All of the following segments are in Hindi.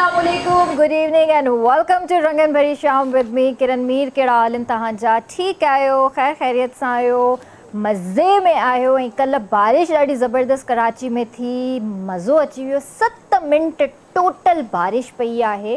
Assalamualaikum, good evening and welcome to Rangan Bhari Sham with me Kiran Mir। कहिड़ा हाल तव्हां जा? ठीक आहियो? ख़ैर ख़ैरियत सां आहियो? मज़े में आहियो? ऐं कल्ह बारिश ॾाढी ज़बरदस्त कराची में थी, मज़ो अची वियो। 7 मिंट टोटल बारिश पई आहे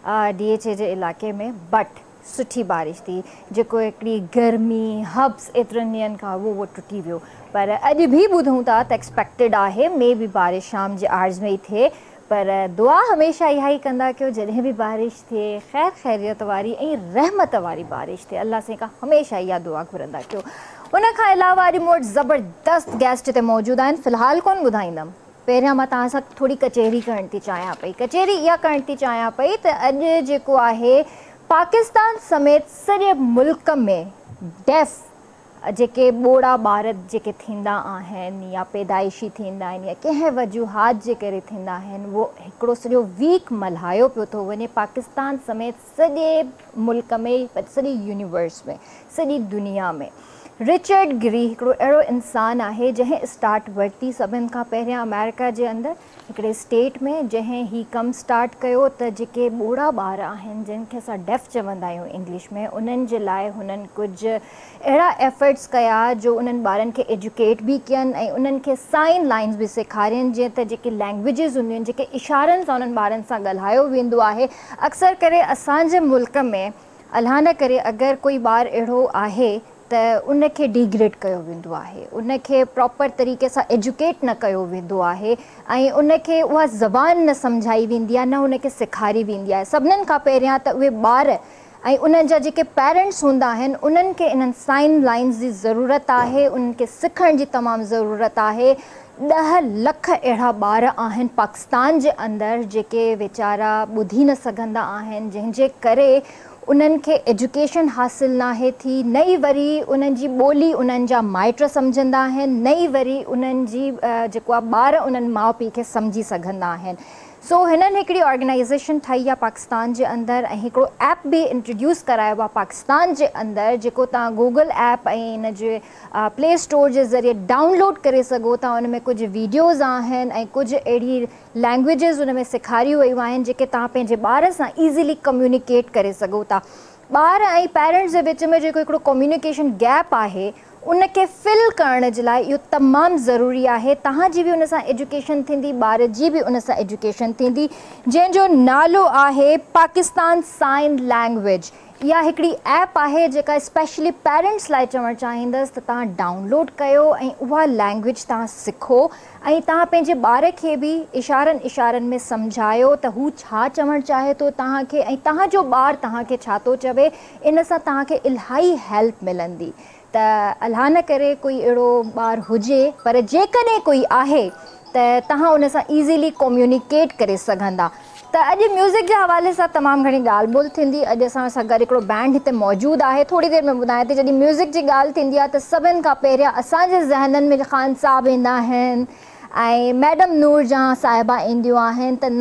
DHA जे इलाइक़े में, बट सुठी बारिश थी। जेको हिकिड़ी गर्मी हब्स एतिरनि ॾींहंनि खां वो टुटी वियो। पर अॼु बि ॿुधूं था त एक्सपेक्टेड आहे मे बि बारिश शाम जे आर्ज़ में ई थिए। पर दुआ हमेशह इहा ई कंदा कयो जॾहिं बि बारिश थिए ख़ैर ख़ैरियत वारी ऐं रहमत वारी बारिश थिए। अल्लाह से खां हमेशह इहा दुआ घुरंदा कयो। उन खां अलावा अॼु मूं वटि ज़बरदस्त गेस्ट हिते मौजूदु आहिनि। फ़िलहालु कोन ॿुधाईंदमि, पहिरियां मां तव्हां सां थोरी कचहरी करणु थी चाहियां पई। कचहरी इहा करणु थी चाहियां पई त अॼु जेको आहे पाकिस्तान समेत सॼे मुल्क में डेफ जेके ॿोड़ा ॿार जेके थींदा आहिनि या पैदाइशी थींदा आहिनि या कंहिं वजूहात जे करे थींदा आहिनि, वो हिकिड़ो सॼो वीक मल्हायो पियो थो वञे पाकिस्तान समेत सॼे मुल्क में, सॼी यूनिवर्स में, सॼी दुनिया में। रिचर्ड गिरी हिकिड़ो अहिड़ो इंसानु आहे जंहिं स्टार्ट वरिती सभिनि खां पहिरियां अमेरिका जे अंदरि हिकिड़े स्टेट में, जंहिं ही कमु स्टार्ट कयो त जेके ॿोड़ा ॿार आहिनि जंहिंखे असां डेफ चवंदा आहियूं इंग्लिश में, उन्हनि जे लाइ हुननि कुझु अहिड़ा एफर्ट्स कया जो उन्हनि ॿारनि खे एजुकेट बि कयनि ऐं उन्हनि खे साइन लाइन्स बि सेखारियनि, जीअं त जेके लैंग्वेजिस हूंदियूं आहिनि, जेके इशारनि सां उन्हनि ॿारनि सां ॻाल्हायो वेंदो आहे। अक्सर करे असांजे मुल्क में अलाह न करे अगरि कोई ॿारु अहिड़ो आहे त उनखे डिग्रेड कयो वेंदो आहे, उनखे प्रॉपर तरीक़े सां एजुकेट न कयो वेंदो आहे ऐं उनखे उहा ज़बान न सम्झाई वेंदी आहे, न उनखे सेखारी वेंदी आहे। सभिनीनि खां पहिरियां त उहे ॿार ऐं उन्हनि जा जेके पेरेंट्स हूंदा आहिनि उन्हनि खे इन्हनि साइन लाइन्स जी ज़रूरत आहे, उन्हनि खे सिखण जी तमामु ज़रूरत आहे। 10 लख अहिड़ा ॿार आहिनि पाकिस्तान जे अंदरि जेके वीचारा ॿुधी न सघंदा आहिनि, जंहिंजे करे उन्हनि खे एजुकेशन हासिलु नाहे थी। नई वरी उन्हनि जी ॿोली उन्हनि जा माइट सम्झंदा आहिनि, नई वरी उन्हनि जी जेको आहे ॿार उन्हनि माउ पीउ खे सम्झी सघंदा आहिनि। सो हिननि हिकिड़ी ऑर्गेनाइज़ेशन ठाही आहे पाकिस्तान जे अंदरि ऐं हिकिड़ो ऐप बि इंट्रोड्यूस करायो आहे पाकिस्तान जे अंदरि, जेको तव्हां गूगल ऐप ऐं इन जे प्ले स्टोर जे ज़रिए डाउनलोड करे सघो था। उन में कुझु वीडियोज़ आहिनि ऐं कुझु अहिड़ी लैंग्वेजिस उन में सेखारियूं वियूं आहिनि जेके तव्हां पंहिंजे ॿार सां ईज़िली कम्युनिकेट करे सघो था। ॿार ऐं पेरेंट्स जे विच में जेको हिकिड़ो कम्युनिकेशन गैप आहे उनखे फिल करण जे लाइ इहो तमामु ज़रूरी आहे। तव्हांजी बि उन सां एजुकेशन थींदी, ॿार जी बि उन सां एजुकेशन थींदी, जंहिंजो नालो आहे पाकिस्तान साइन लैंग्वेज। इहा हिकिड़ी ऐप आहे जेका स्पेशली पेरेंट्स लाइ चवणु चाहींदसि त तव्हां डाउनलोड कयो ऐं उहा लैंग्वेज तव्हां सिखो ऐं तव्हां पंहिंजे ॿार खे बि इशारनि में सम्झायो त हू छा चवणु चाहे थो तव्हांखे ऐं तव्हांजो ॿारु तव्हांखे छा थो चवे। इन सां तव्हांखे इलाही हेल्प मिलंदी। त अलाह न करे कोई अहिड़ो ॿारु हुजे, पर जेकॾहिं कोई आहे त तव्हां उन सां ईज़िली कम्युनिकेट करे सघंदा। त अॼु म्यूज़िक जे हवाले सां तमामु घणी ॻाल्हि ॿोल थींदी। अॼु असां सां गॾु हिकिड़ो बैंड हिते मौजूदु आहे, थोरी देरि में ॿुधायां थी। जॾहिं म्यूज़िक जी ॻाल्हि थींदी आहे त सभिनि खां पहिरियां असांजे ज़हननि में ख़ान साहब ईंदा आहिनि ऐं मैडम नूर जहां साहिबा ईंदियूं आहिनि। त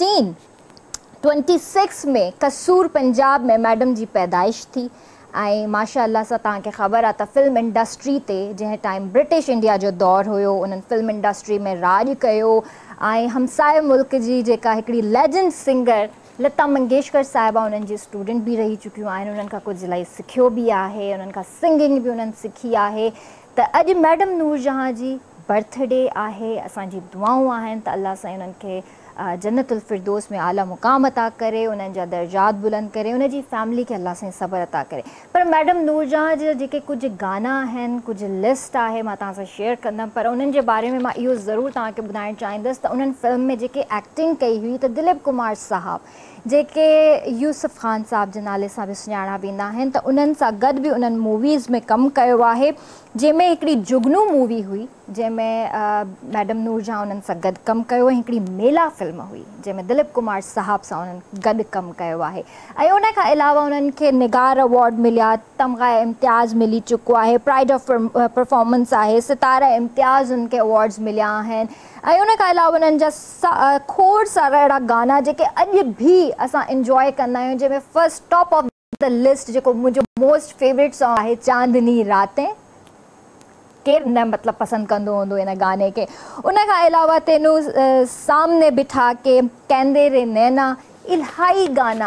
1926 में कसूर पंजाब में मैडम जी पैदाइश थी ऐं माशाअल्लाह सां तव्हांखे ख़बर आहे त फिल्म इंडस्ट्री ते जंहिं टाइम ब्रिटिश इंडिया जो दौरु हुयो उन्हनि फिल्म इंडस्ट्री में राॼ कयो ऐं हमसाए मुल्क जी जेका हिकिड़ी लेजेंड सिंगर लता मंगेशकर साहिबा उन्हनि जी स्टूडेंट बि रही चुकियूं आहिनि। उन्हनि खां कुझु इलाही सिखियो बि आहे, उन्हनि खां सिंगिंग बि उन्हनि सिखी आहे। त अॼु मैडम नूर जहां जी बर्थडे आहे। असांजी दुआऊं आहिनि त अल्लाह साईं उन्हनि खे जन्नतुल फिरदौस में आला मुक़ाम अता करे, उन्हनि जा दर्जात बुलंद करे, उनजी फैमिली खे अल्लाह साईं सब्र अता करे। पर मैडम नूर जहां जा जेके कुझु गाना आहिनि, कुझु लिस्ट आहे, मां तव्हां सां शेयर कंदमि। पर उन्हनि जे बारे में मां इहो ज़रूरु तव्हांखे ॿुधाइणु चाहींदसि त उन्हनि फिल्म में जेके एक्टिंग कई हुई त दिलीप कुमार साहब जेके यूसुफ ख़ान साहब जे नाले सां बि सुञाणा वेंदा आहिनि, त उन्हनि सां गॾु बि उन्हनि मूवीज़ में कमु कयो आहे, जंहिंमें हिकिड़ी जुगनू मूवी हुई जंहिंमें मैडम नूर जहां उन्हनि सां गॾु कमु कयो। हिकिड़ी मेला फिल्म हुई जंहिंमें दिलीप कुमार साहब सां उन्हनि गॾु कमु कयो आहे ऐं उन खां अलावा उन्हनि खे निगार अवॉर्ड मिलिया, तमग़ा इम्तियाज़ मिली चुको आहे, प्राइड ऑफ परफॉर्मेंस आहे, सितारा इम्तियाज़ उनखे अवॉर्ड्स मिलिया आहिनि ऐं उन खां अलावा उन्हनि जा खोड़ सारा अहिड़ा गाना जेके अॼु बि असां इंजॉय कंदा आहियूं, जंहिंमें first top of the list जेको मुंहिंजो मोस्ट फेवरेट सॉन्ग आहे चांदनी रातें। केरु न मतिलबु पसंदि कंदो हूंदो इन गाने खे। उन खां अलावा तेनू सामने बिठा के कहंदे रे नैना, इलाही गाना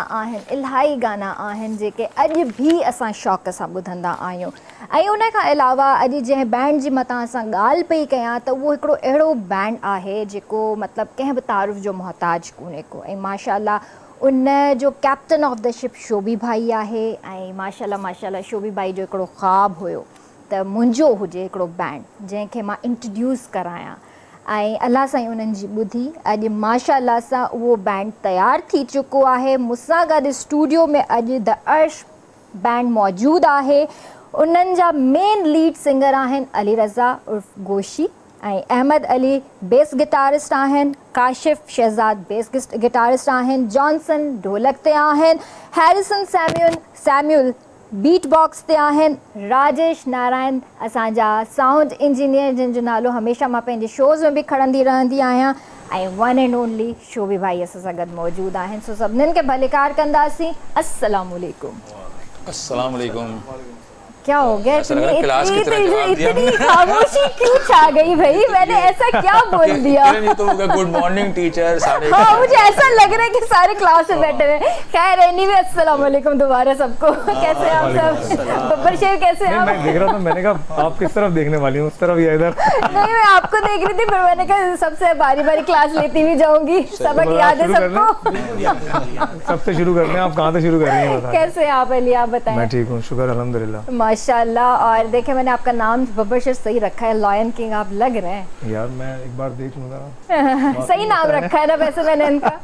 आहिनि जेके अॼु बि असां शौक़ सां ॿुधंदा आहियूं। ऐं उन खां अलावा अॼु जंहिं बैंड जी मथां असां ॻाल्हि पई कयां त उहो हिकिड़ो अहिड़ो बैंड आहे जेको मतिलबु कंहिं बि तारीफ़ जो मोहताज कोन्हे को। ऐं माशाल्लाह उन जो captain of the ship Shobhi भाई आहे। ऐं माशाल्लाह शोभी भाई जो हिकिड़ो ख़्वाबु हुयो त मुंहिंजो हुजे हिकिड़ो बैंड जंहिंखे मां इंट्रोड्यूस करायां। ऐं अलाह साईं उन्हनि जी ॿुधी अॼु माशाल्लाह सां उहो बैंड तयारु थी चुको आहे। मूंसां गॾु स्टूडियो में अॼु द अर्श बैंड मौजूदु आहे। उन्हनि जा मेन लीड सिंगर आहिनि अली रज़ा उर्फ गोशी ऐं अहमद अली बेस गिटारिस्ट आहिनि, काशिफ शहज़ाद बेस गिटारिस्ट आहिनि, जॉनसन ढोलक ते आहिनि, हैरिसन सैम्यूल बीट बॉक्स ते आहिनि, राजेश नारायण असांजा साउंड इंजीनियर जिन जो नालो हमेशह मां पंहिंजे शोज़ में बि खणंदी रहंदी आहियां, ऐं वन एंड ओनली शोभी भाई असां सां गॾु मौजूदु आहिनि। सो सभिनीनि खे भलेकार कंदासीं। अस्सलाम वालेकुम। अस्सलाम वालेकुम। क्या हो गया, इतनी खामोशी क्यों छा गई भाई? मैंने ऐसा क्या बोल दिया? ये तो गुड मॉर्निंग टीचर सारे। हाँ, मुझे ऐसा लग रहा है कि सारे क्लास में बैठे हैं। खैर एनीवे अस्सलाम वालेकुम दोबारा सबको। कैसे हैं आप सब? बब्बर शेर कैसे हैं आप? मैं देख रहा था, मैंने कहा आप किस तरफ देखने वाली हूँ, उस तरफ या इधर? नहीं, मैं आपको देख रही थी, फिर मैंने कहा सबसे बारी बारी क्लास लेती हुई जाऊंगी। सबक याद है सबको? सबसे शुरू करने, आप कहाँ से शुरू कर रही हैं? कैसे आप अली, आप बताएं? मैं ठीक हूँ, शुक्र अल्हम्दुलिल्लाह माशाल्लाह। और देखे मैंने आपका नाम बब्बर शेर सही रखा है, लॉयन किंग आप लग रहे हैं। यार मैं एक बार देख लूँगा। सही नाम रखा है ना वैसे मैंने इनका।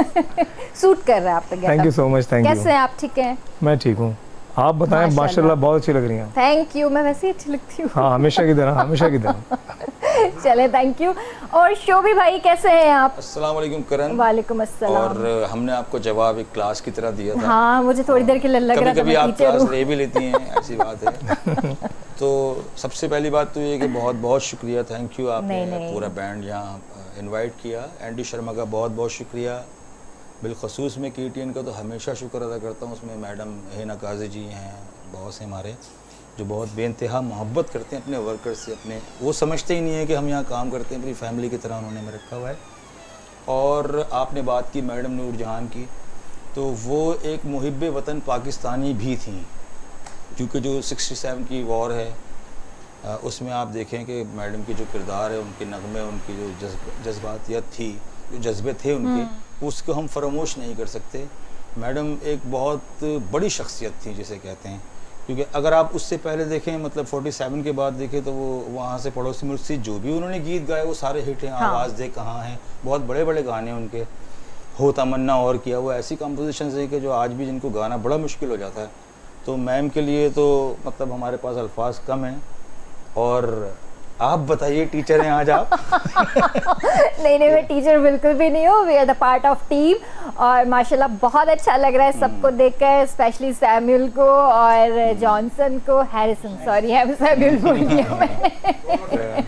सूट कर रहा है आप पे। Thank you so much. Thank you. कैसे हैं आप? ठीक हैं? मैं ठीक हूँ, आप बताएं? माशाल्लाह बहुत अच्छी लग रही हैं। थैंक यू, मैं वैसे ही अच्छी लगती हूँ। हाँ, हमेशा की तरह, हमेशा की तरह। चले, थैंक यू। और शोभी भाई कैसे हैं आप? अस्सलाम वालेकुम करण। वालेकुम अस्सलाम। और हमने आपको जवाब एक क्लास की तरह दिया था। हाँ, मुझे थोड़ी देर के लिए लग रहा था कभी आप क्लास ले भी लेती हैं, ऐसी बात है। तो सबसे पहली बात तो ये कि बहुत बहुत शुक्रिया, थैंक यू, आपने पूरा बैंड यहाँ इन्वाइट किया। एंडी शर्मा का बहुत बहुत शुक्रिया, बिलखसूस में KTN का तो हमेशा शुक्र अदा करता हूँ। उसमें मैडम हिना काजी जी हैं, बॉस हैं हमारे, जो बहुत बेइंतहा मोहब्बत करते हैं अपने वर्कर्स से। अपने वो समझते ही नहीं है कि हम यहाँ काम करते हैं, अपनी फैमिली की तरह उन्होंने हमें रखा हुआ है। और आपने बात की मैडम नूर जहान की, तो वो एक मुहिब्बे वतन पाकिस्तानी भी थी, क्योंकि जो 67 की वॉर है उसमें आप देखें कि मैडम की जो किरदार है, उनके नगमे, उनकी जो जज्बातियत थी, जो जज्बे थे उनके, उसको हम फरामोश नहीं कर सकते। मैडम एक बहुत बड़ी शख्सियत थी जिसे कहते हैं, क्योंकि अगर आप उससे पहले देखें, मतलब 47 के बाद देखें, तो वो वहाँ से पड़ोसी मुल्क से जो भी उन्होंने गीत गाए वो सारे हिट हैं। हाँ। आवाज़ दे कहाँ हैं, बहुत बड़े बड़े गाने उनके, हो तमन्ना और किया, वो ऐसी कंपोजिशंस है कि जो आज भी जिनको गाना बड़ा मुश्किल हो जाता है। तो मैम के लिए तो मतलब हमारे पास अल्फाज कम हैं। और आप बताइए, टीचर हैं आज आप? नहीं, मैं टीचर बिल्कुल भी नहीं हूँ। We are the part of team. और माशाल्लाह बहुत अच्छा लग रहा है सबको देखकर, स्पेशली सैम्यूल को और जॉनसन को, हैरिसन, सॉरी सैम्यूल बोल दिया मैंने।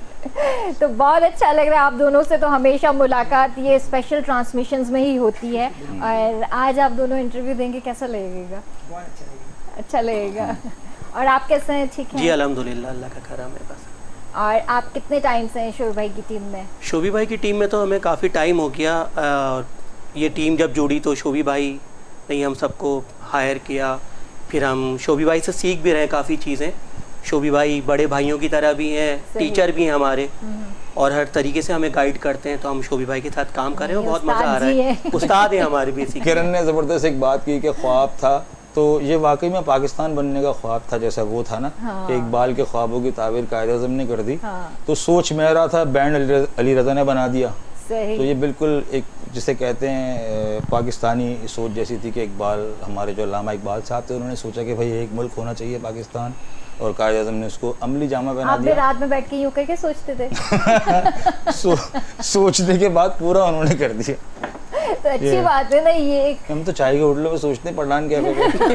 तो बहुत अच्छा लग रहा है। आप दोनों से तो हमेशा मुलाकात ये स्पेशल ट्रांसमिशंस में ही होती है, और आज आप दोनों इंटरव्यू देंगे, कैसा लगेगा? अच्छा लगेगा। और आप कैसे हैं? ठीक है जी, अल्हम्दुलिल्लाह, अल्लाह का करम है बस। और आप कितने टाइम से हैं शोभी भाई की टीम में? शोभी भाई की टीम में तो हमें काफ़ी टाइम हो गया। ये टीम जब जुड़ी तो शोभी भाई ने हम सबको हायर किया, फिर हम शोभी भाई से सीख भी रहे काफ़ी चीज़ें। शोभी भाई बड़े भाइयों की तरह भी हैं, टीचर भी हैं हमारे, और हर तरीके से हमें गाइड करते हैं। तो हम शोभी भाई के साथ काम कर रहे हैं, बहुत मज़ा आ रहा है। उस्ताद हैं हमारे बेसिक। किरण ने ज़बरदस्त एक बात की कि ख्वाब था, तो ये वाकई में पाकिस्तान बनने का ख्वाब था, जैसा वो था ना। हाँ। कि इकबाल के ख्वाबों की ताबीर कायदे आज़म ने कर दी। हाँ। तो सोच मेरा था, बैंड अली रज़ा ने बना दिया। सही। तो ये बिल्कुल एक जिसे कहते हैं पाकिस्तानी सोच जैसी थी कि इकबाल, हमारे जो अल्लामा इकबाल साहब थे, उन्होंने सोचा कि भाई एक मुल्क होना चाहिए पाकिस्तान, और कायदे आज़म ने उसको अमली जामा पहना दिया। आप रात में बैठ के यूं करके सोचते थे? सोचने के बाद पूरा उन्होंने कर दिया। तो अच्छी बात है ना ये। हम तो चाय के होटलों में सोचते पढ़ान क्या करें।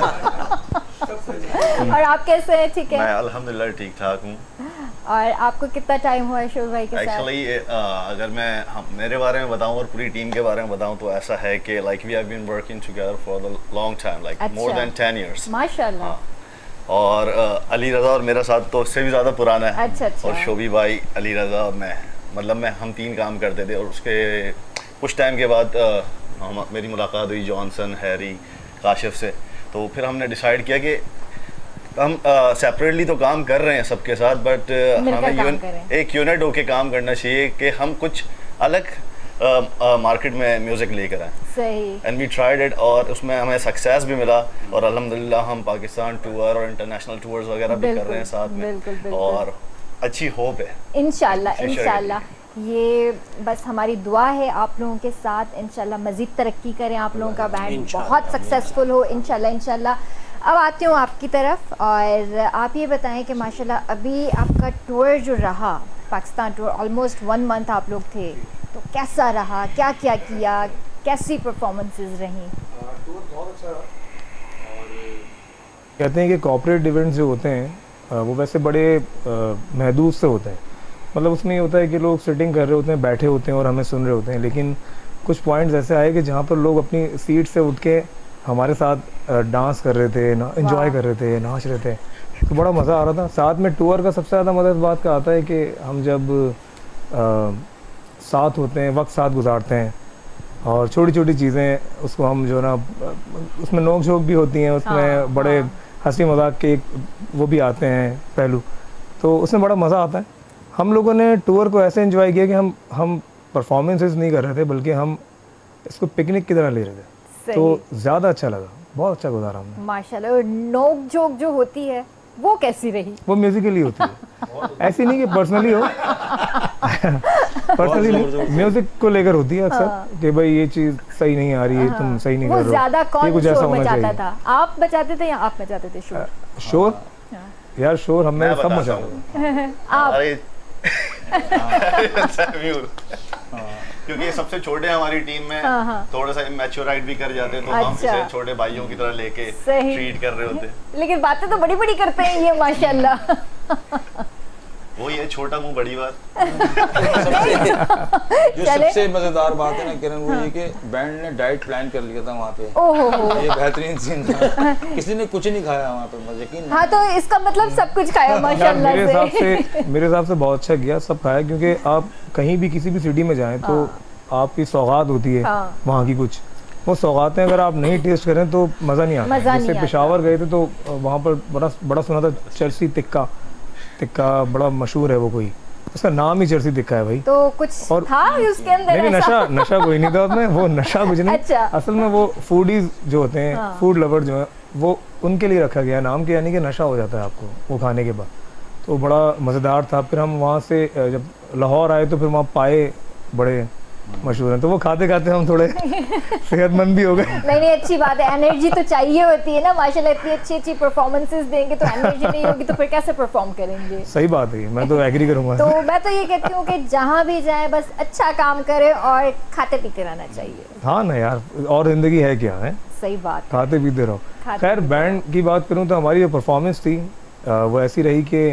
और आप कैसे हैं? ठीक है, मैं अल्हम्दुलिल्लाह ठीक ठाक हूँ। और आपको कितना टाइम हुआ है शोभी भाई के साथ? एक्चुअली अगर मैं मेरे बारे में बताऊँ और पूरी टीम के बारे में बताऊँ तो ऐसा है कि like we have been working together for the long time, like more than 10 years. माशाल्लाह। और अली रज़ा और मेरा साथ तो उससे भी ज़्यादा पुराना है। अच्छा। और शोभी भाई, अली रज़ा और मैं, मतलब हम 3 काम करते थे। और उसके कुछ टाइम के बाद मेरी मुलाकात हुई जॉनसन, हैरी, काशिफ से, तो फिर हमने डिसाइड किया कि हम सेपरेटली तो काम कर रहे हैं सबके साथ, बट हमें एक यूनिट होके काम करना चाहिए कि हम कुछ अलग मार्केट में म्यूज़िक लेकर आए। सही। एंड वी ट्राइड इट, और उसमें हमें सक्सेस भी मिला, और अल्हम्दुलिल्लाह हम पाकिस्तान टूर और इंटरनेशनल टूर्स वगैरह भी कर रहे हैं साथ में। बिल्कुल। और अच्छी होप है इंशाल्लाह। ये बस हमारी दुआ है आप लोगों के साथ, इंशाल्लाह मज़ीद तरक्की करें, आप लोगों का बैंड बहुत सक्सेसफुल हो इंशाल्लाह। अब आती हूँ आपकी तरफ, और आप ये बताएं कि माशाल्लाह अभी आपका टूर जो रहा, पाकिस्तान टूर, ऑलमोस्ट 1 मंथ आप लोग थे, तो कैसा रहा, क्या क्या किया, कैसी परफॉर्मेंसेस रहीं? टूर बहुत अच्छा रहा। और कहते हैं कि कॉर्पोरेट इवेंट्स जो होते हैं वो वैसे बड़े महदूद से होते हैं, मतलब उसमें ये होता है कि लोग सिटिंग कर रहे होते हैं, बैठे होते हैं और हमें सुन रहे होते हैं, लेकिन कुछ पॉइंट्स ऐसे आए कि जहाँ पर लोग अपनी सीट से उठ के हमारे साथ डांस कर रहे थे, एंजॉय कर रहे थे, नाच रहे थे, तो बड़ा मज़ा आ रहा था। साथ में टूर का सबसे ज़्यादा मज़ा इस बात का आता है कि हम जब साथ होते हैं, वक्त साथ गुजारते हैं, और छोटी छोटी चीज़ें उसको हम जो ना, उसमें नोक झोंक भी होती हैं, उसमें बड़े हंसी मजाक के वो भी आते हैं पहलू, तो उसमें बड़ा मज़ा आता है। हम लोगों ने टूर को ऐसे एंजॉय किया कि हम परफॉर्मेंसेस नहीं कर रहे थे, बल्कि हम इसको पिकनिक की तरह ले रहे थे, तो ज़्यादा अच्छा लगा, बहुत अच्छा गुजारा हमने माशाल्लाह। और नोक झोंक जो होती है वो कैसी रही? वो म्यूजिकली होती है, ऐसी नहीं कि पर्सनली हो पर्सनली म्यूजिक को लेकर होती है अक्सर कि भाई ये चीज़ सही नहीं आ रही है, तुम सही नहीं कर रहे हो। ज़्यादा कौन शोर मचाता था, आप बचाते थे या आप मचाते थे शोर? शोर यार, शोर हमें सब मचाते थे। आप क्योंकि सबसे छोटे हमारी टीम में थोड़ा सा इमैच्योराइट भी कर जाते, तो हम इसे छोटे भाइयों की तरह लेके ट्रीट कर रहे होते। लेकिन बातें तो बड़ी बड़ी करते हैं ये माशाल्लाह। वो ये छोटा मुंह बड़ी बात। जो सबसे मजेदार बात है ना किरण, वो ये कि बैंड ने डाइट प्लान कर लिया था वहाँ पे। ये बेहतरीन सीन था, किसी ने कुछ नहीं खाया वहाँ पे, मजे की। हाँ, तो इसका मतलब सब कुछ खाया माशाल्लाह से। मेरे हिसाब से बहुत अच्छा किया, सब खाया, क्योंकि आप कहीं भी किसी भी सिटी में जाएं तो आपकी सौगात होती है वहाँ की, कुछ वो सौगातें अगर आप नहीं टेस्ट करें तो मज़ा नहीं आता। जैसे पेशावर गए थे तो वहाँ पर बड़ा सुना था चर्सी टिक्का बड़ा मशहूर है, वो कोई उसका नाम ही चर्सी टिक्का है भाई। तो कुछ और था उसके अंदर? नहीं, नशा कोई नहीं था उसमें, वो नशा कुछ नहीं। अच्छा। असल में वो फूडीज जो होते हैं, फूड लवर जो है, वो उनके लिए रखा गया नाम के, यानी कि नशा हो जाता है आपको वो खाने के बाद, तो बड़ा मज़ेदार था। फिर हम वहाँ से जब लाहौर आए तो फिर वहाँ पाए बड़े मशहूर हैं, तो वो खाते खाते हम थोड़े सेहतमंद भी हो गए। नहीं, अच्छी बात है, एनर्जी तो चाहिए होती है ना माशाल्लाह, इतनी अच्छी परफॉर्मेंसेस देंगे तो एनर्जी नहीं होगी तो फिर कैसे परफॉर्म करेंगे? सही बात है, मैं तो एग्री करूंगा। तो मैं तो ये कहती हूँ कि जहाँ भी जाए बस अच्छा काम करे और खाते पीते रहना चाहिए। हाँ ना यार, और जिंदगी है क्या है? सही बात, खाते पीते रहो। खैर, बैंड की बात करूँ तो हमारी जो परफॉर्मेंस थी वो ऐसी रही कि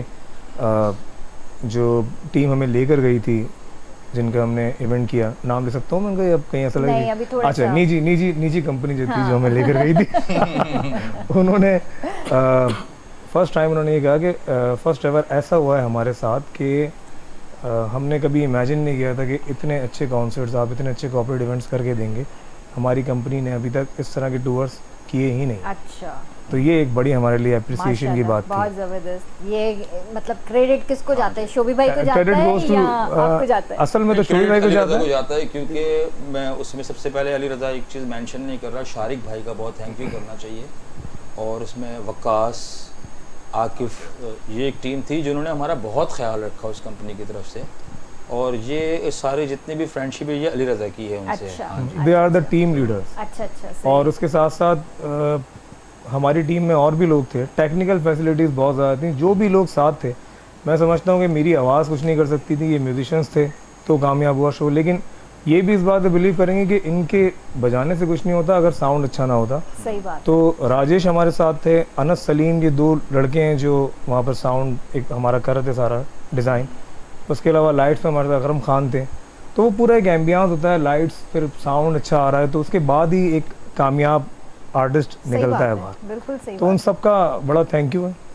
जो टीम हमें लेकर गई थी, जिनका हमने इवेंट किया, नाम ले सकता हूँ मैं उनका, अब कहीं ऐसा लगे? अच्छा, निजी कंपनी जो थी जो हमें लेकर गई थी उन्होंने फर्स्ट टाइम उन्होंने ये कहा कि फर्स्ट एवर ऐसा हुआ है हमारे साथ कि हमने कभी इमेजिन नहीं किया था कि इतने अच्छे कॉन्सर्ट्स आप इतने अच्छे कॉर्पोरेट इवेंट्स करके देंगे। हमारी कंपनी ने अभी तक इस तरह के टूर्स किए ही नहीं। अच्छा, तो ये एक बड़ी हमारे लिए एप्रिसिएशन की बात थी। बहुत ज़बरदस्त। ये मतलब क्रेडिट किसको जाता है? शोभी भाई को जाता है या आपको जाता है? असल में तो शोभी भाई को जाता है, क्योंकि मैं उसमें सबसे पहले अली रज़ा एक चीज़ मेंशन नहीं कर रहा, शारिक भाई का बहुत थैंक यू करना चाहिए, और उसमें वक्कास, आकिफ, ये एक टीम थी जिन्होंने हमारा बहुत ख्याल रखा उस कंपनी की तरफ से, और ये सारे जितने भी फ्रेंडशिप है ये अली रज़ा की है उनसे। They are the team leaders. अच्छा। और उसके साथ साथ हमारी टीम में और भी लोग थे, टेक्निकल फैसिलिटीज़ बहुत ज़्यादा थी, जो भी लोग साथ थे, मैं समझता हूँ कि मेरी आवाज़ कुछ नहीं कर सकती थी, ये म्यूजिशियंस थे तो कामयाब हुआ शो। लेकिन ये भी इस बात पे बिलीव करेंगे कि इनके बजाने से कुछ नहीं होता अगर साउंड अच्छा ना होता। सही बात। तो राजेश हमारे साथ थे, अनस सलीम, ये 2 लड़के हैं जो वहाँ पर साउंड एक हमारा कर रहे थे सारा डिज़ाइन। उसके अलावा लाइट्स में हमारे साथ अकरम खान थे। तो वो पूरा एक एम्बियंस होता है, लाइट्स, फिर साउंड अच्छा आ रहा है, तो उसके बाद ही एक कामयाब आर्टिस्ट निकलता है बाहर। बिल्कुल सही। तो उन सबका बड़ा थैंक यू है।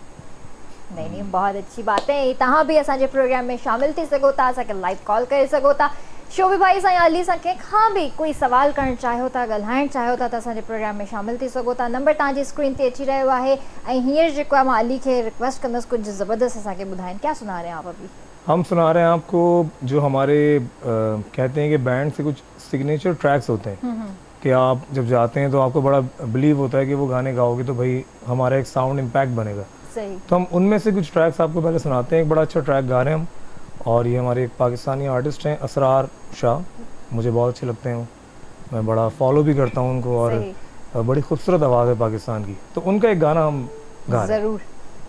नहीं, बहुत अच्छी बात है। तहाँ भी असांजे प्रोग्राम में शामिल थी सघो था, असांखे लाइव कॉल करे सघो था, शोभी भाई सां हली सकें खां भी कोई सवाल करण चाहियो था, ॻाल्हाइण चाहियो था, त असांजे प्रोग्राम में शामिल थी सघो था। नंबर तव्हांजी स्क्रीन ते अची रहियो आहे ऐं हींअर जेको आहे मां अली खे रिक्वेस्ट कंदसि कुछ ज़बरदस्त असांखे ॿुधाइनि। क्या सुना रहे हैं आप अभी? हम सुना रहे हैं आपको जो हमारे कहते हैं कि बैंड से कुछ सिग्नेचर ट्रैक्स होते हैं कि आप जब जाते हैं तो आपको बड़ा बिलीव होता है कि वो गाने गाओगे तो भाई हमारा एक साउंड इम्पैक्ट बनेगा। सही। तो हम उनमें से कुछ ट्रैक्स आपको पहले सुनाते हैं। एक बड़ा अच्छा ट्रैक गा रहे हैं हम, और ये हमारे एक पाकिस्तानी आर्टिस्ट हैं असरार शाह, मुझे बहुत अच्छे लगते हैं, मैं बड़ा फॉलो भी करता हूँ उनको, और बड़ी खूबसूरत आवाज़ है पाकिस्तान की, तो उनका एक गाना हम गा रहे हैं। ज़रूर।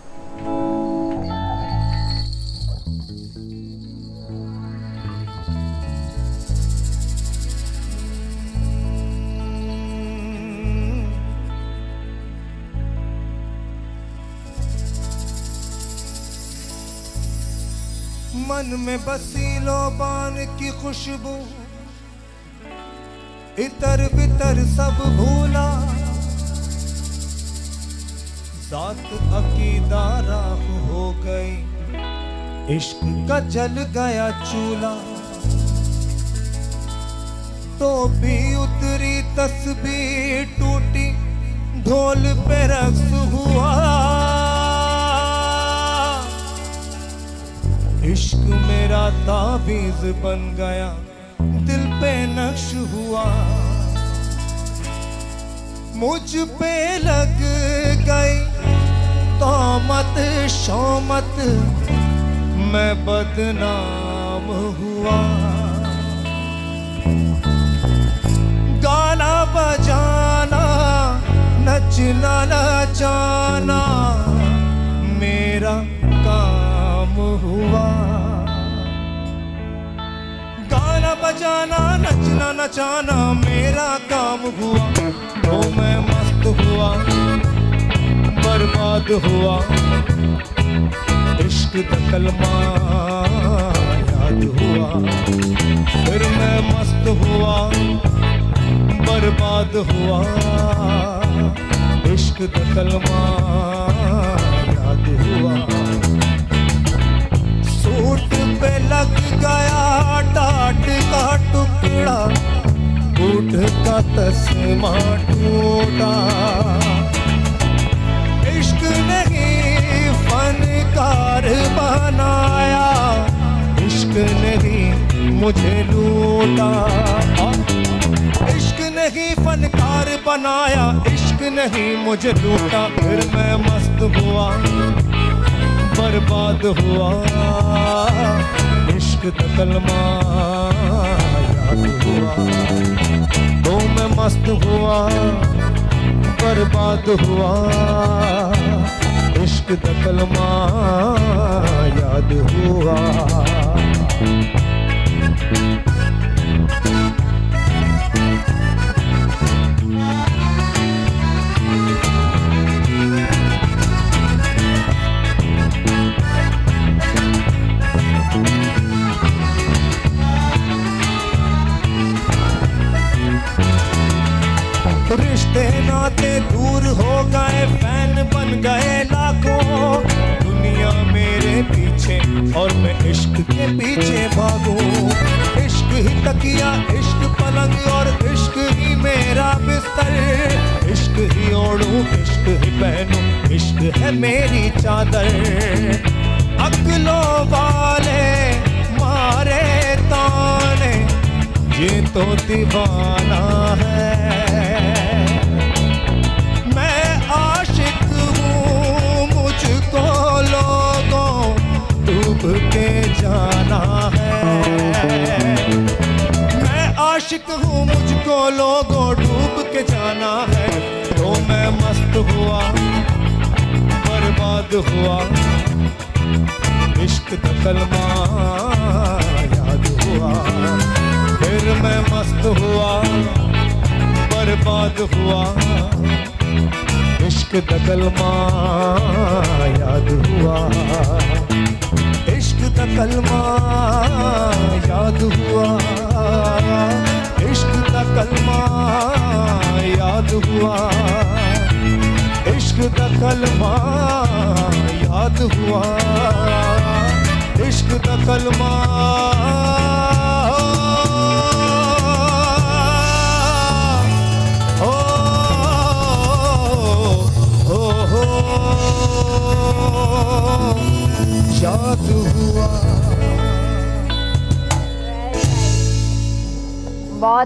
मन में बसी लोबान की खुशबू, इतर बितर सब भूला, जात अकीदा राख हो गई, इश्क का जल गया चूल्हा, तो भी उतरी तस्बीह टूटी, ढोल पे रक्स हुआ, इश्क मेरा ताबीज बन गया, दिल पे नक्श हुआ, मुझ पे लग गई तौमत शौमत, मैं बदनाम हुआ, गाना बजाना नचना नचाना मेरा काम हुआ, गाना बजाना नचना नचाना मेरा काम हुआ, तो मैं मस्त हुआ बर्बाद हुआ, इश्क का कलमा याद हुआ, फिर मैं मस्त हुआ बर्बाद हुआ, इश्क का कलमा याद हुआ, सूट पे लग गया टाट का टुकड़ा, बूट का तस्मा टूटा, इश्क नहीं फनकार बनाया, इश्क नहीं मुझे लूटा, इश्क नहीं फनकार बनाया, इश्क नहीं मुझे लूटा, फिर मैं मस्त हुआ बर्बाद हुआ, इश्क का कलमा याद हुआ, तो मैं मस्त हुआ बर्बाद हुआ, इश्क का कलमा याद हुआ। रिश्ते नाते दूर हो गए, फैन बन गए लाखों, दुनिया मेरे पीछे और मैं इश्क के पीछे भागूं, इश्क ही तकिया, इश्क पलंग और इश्क ही मेरा बिस्तर, इश्क ही ओढ़ूं, इश्क ही पहनूं, इश्क है मेरी चादर, अक्लों वाले मारे ताने, ये तो दीवाना है, मुझको लोगों डूब के जाना है, मैं आशिक हूँ, मुझको लोगों डूब के जाना है, तो मैं मस्त हुआ बर्बाद हुआ, इश्क का कलमा याद हुआ, फिर मैं मस्त हुआ बर्बाद हुआ, इश्क का कलमा याद हुआ, इश्क का कलमा याद हुआ, इश्क का कलमा याद हुआ, इश्क का कलमा याद हुआ, इश्क का कलमा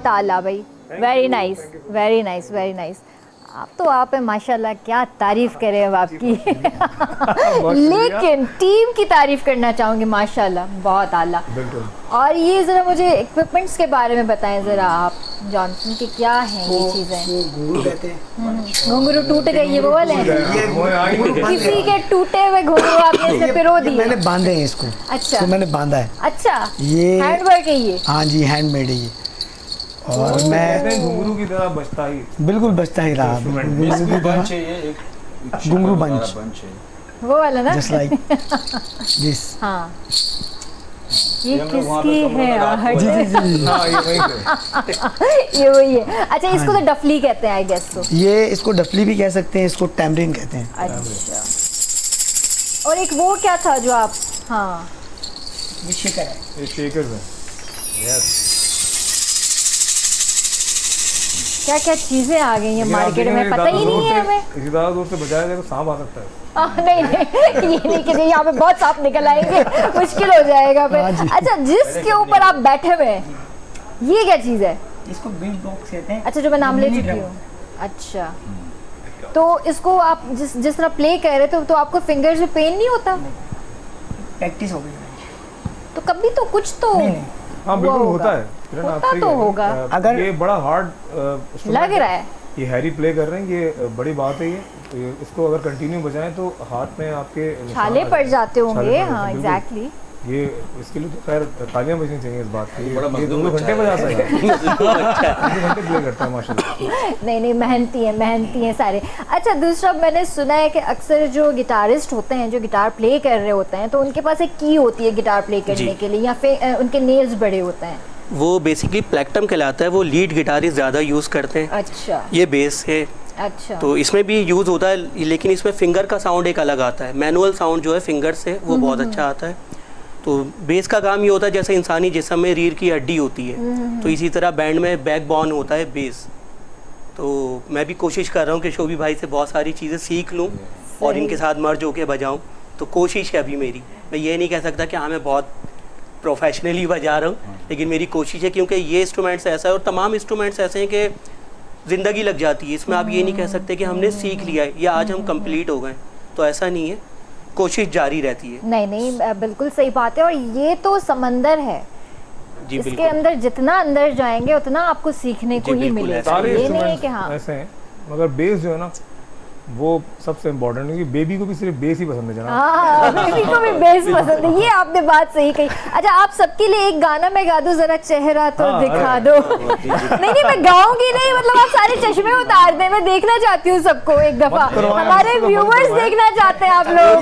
बहुत आला भाई, very nice, very nice, very nice. आप तो आप है माशाल्लाह, क्या तारीफ करें अब आपकी। लेकिन टीम की तारीफ करना चाहूँगी, माशाल्लाह बहुत आला। और ये ज़रा मुझे इक्विपमेंट्स के बारे में बताएं ज़रा आप जॉनसन के, क्या हैं ये चीज़ें? घुंघरू कहते हैं। घुंघरू टूट गए ये वो वाले हैं? किसी के टूटे हुए घुंघरू आपने इसमें पिरो दिए? मैंने बांधे हैं इसको। अच्छा, तो मैंने बांधा है। अच्छा, ये हैंडवर्क है ये? हाँ जी, हैंडमेड है ये। और मैं घुंघरू की तरह बचता ही, बिल्कुल बचता ही रहा। घुंघरू बंच, वो वाला ना, जस्ट लाइक दिस। हाँ, ये किसकी है? जी जी जी, ये वही है। अच्छा, इसको तो डफली कहते हैं आई गेस। तो ये इसको डफली भी कह सकते हैं, इसको टैमरिन कहते हैं। अच्छा, और एक वो क्या था जो आप, हाँ ये शेकर है। ये शेकर है। यस, क्या क्या चीजें आ गई हैं मार्केट में, पता ही नहीं है हमें। इसी तरह दूर से बचाया जाए तो सांप आ सकता है। नहीं नहीं, ये नहीं कि यहाँ पे बहुत सांप निकल आएंगे, मुश्किल हो जाएगा फिर। अच्छा, जिसके ऊपर आप बैठे हुए हैं, ये क्या चीज़ है? इसको बीट बॉक्स कहते हैं। अच्छा, जो मैं नाम ले चुकी हूँ। अच्छा, तो इसको आप जिस तरह प्ले कर रहे थे, तो आपको फिंगर्स में पेन नहीं होता? प्रैक्टिस हो गई तो कभी तो कुछ तो हाँ बिल्कुल होता है, होता तो होगा। अगर ये बड़ा हार्ड लग रहा है, ये हैरी प्ले कर रहे हैं, ये बड़ी बात है। ये इसको अगर कंटिन्यू बजाएं तो हाथ में आपके छाले पड़ जाते होंगे। हाँ एग्जैक्टली, ये इसके लिए तो खैर तालियां बजनी चाहिए इस बात की। ये 2 घंटे बजा सकता है, 2 घंटे प्ले करता है माशाल्लाह। नहीं, मेहनती हैं सारे। अच्छा, दूसरा मैंने सुना है कि अक्सर जो गिटारिस्ट होते हैं, जो गिटार प्ले कर रहे होते हैं, तो उनके पास एक की होती है गिटार प्ले करने के लिए, या फिर उनके नेल्स बड़े होते हैं। वो बेसिकली प्लेक्टम कहलाता है, वो लीड गिटारिस्ट ज़्यादा यूज़ करते हैं। अच्छा, ये बेस है। अच्छा, तो इसमें भी यूज़ होता है, लेकिन इसमें फिंगर का साउंड एक अलग आता है। मैनुअल साउंड जो है फिंगर से, वो बहुत अच्छा आता है। तो बेस का काम ये होता है, जैसे इंसानी जिस्म में रीढ़ की हड्डी होती है, तो इसी तरह बैंड में बैकबोन होता है बेस। तो मैं भी कोशिश कर रहा हूँ कि शोभी भाई से बहुत सारी चीज़ें सीख लूँ और इनके साथ मर्ज होके बजाऊँ। तो कोशिश है अभी मेरी, मैं ये नहीं कह सकता कि हाँ मैं बहुत प्रोफेशनली बजा रहा हूँ, लेकिन मेरी कोशिश है, क्योंकि ये इंस्ट्रूमेंट्स ऐसा है और तमाम इंस्ट्रूमेंट्स ऐसे हैं कि ज़िंदगी लग जाती है इसमें। आप ये नहीं कह सकते कि हमने सीख लिया है या आज हम कंप्लीट हो गए, तो ऐसा नहीं है, कोशिश जारी रहती है। नहीं, बिल्कुल सही बात है। और ये तो समंदर है, इसके अंदर जितना अंदर जाएंगे उतना आपको सीखने को ही मिलेगा। ये नहीं है कि हाँ ऐसे हैं, मगर बेस जो है ना वो सबसे इम्पोर्टेंट है, बेबी को भी सिर्फ बेस ही पसंद है जनाब। हाँ, बेबी को भी बेस पसंद है, ये आपने बात सही कही। अच्छा, आप सबके लिए एक गाना मैं गा दूं, जरा चेहरा तो दिखा दो। नहीं, मैं गाऊंगी नहीं, मतलब आप सारे चश्मे उतार दें, मैं देखना चाहती हूँ सबको एक दफा, हमारे व्यूवर्स देखना चाहते हैं आप लोगों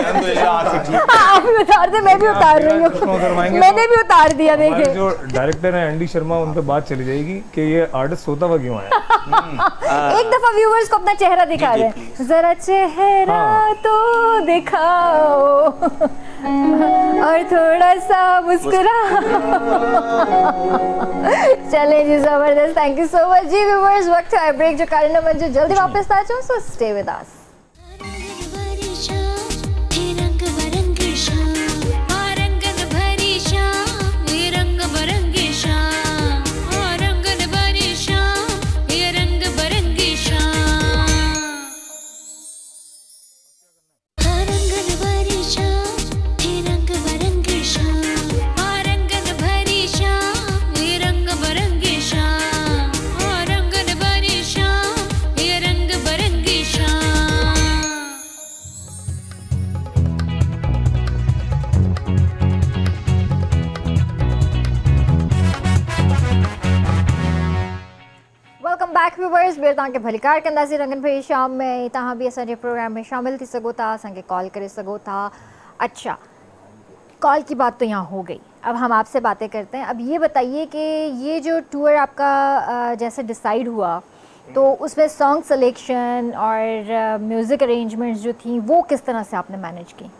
को। आप भी उतार दे, मैं भी उतार रही हूँ, मैंने भी उतार दिया। देखिए, जो डायरेक्टर है एंडी शर्मा, उन पे बात चली जाएगी कि ये आर्टिस्ट सोता हुआ क्यों आया। एक दफा व्यूवर्स को अपना चेहरा दिखा रहे, जरा चेहरा तो दिखाओ और थोड़ा सा मुस्कुराओ। चले जी, जबरदस्त, thank you so much ji. Viewers, वक्त है ब्रेक, जो कारण मंजू जल्दी वापस आ जाओ, so stay with us. Viewers, बेर तव्हांखे भलीकार कंदासीं रंगन भरी शाम में। तव्हां भी असांजे प्रोग्राम में शामिल थी सघो था, असांखे कॉल करे सघो था। अच्छा, कॉल की बात तो यहाँ हो गई, अब हम आपसे बातें करते हैं। अब ये बताइए कि ये जो टूर आपका जैसे डिसाइड हुआ, तो उसमें सॉन्ग सिलेक्शन और म्यूज़िक अरेंजमेंट्स जो थी, वो किस तरह से आपने मैनेज की?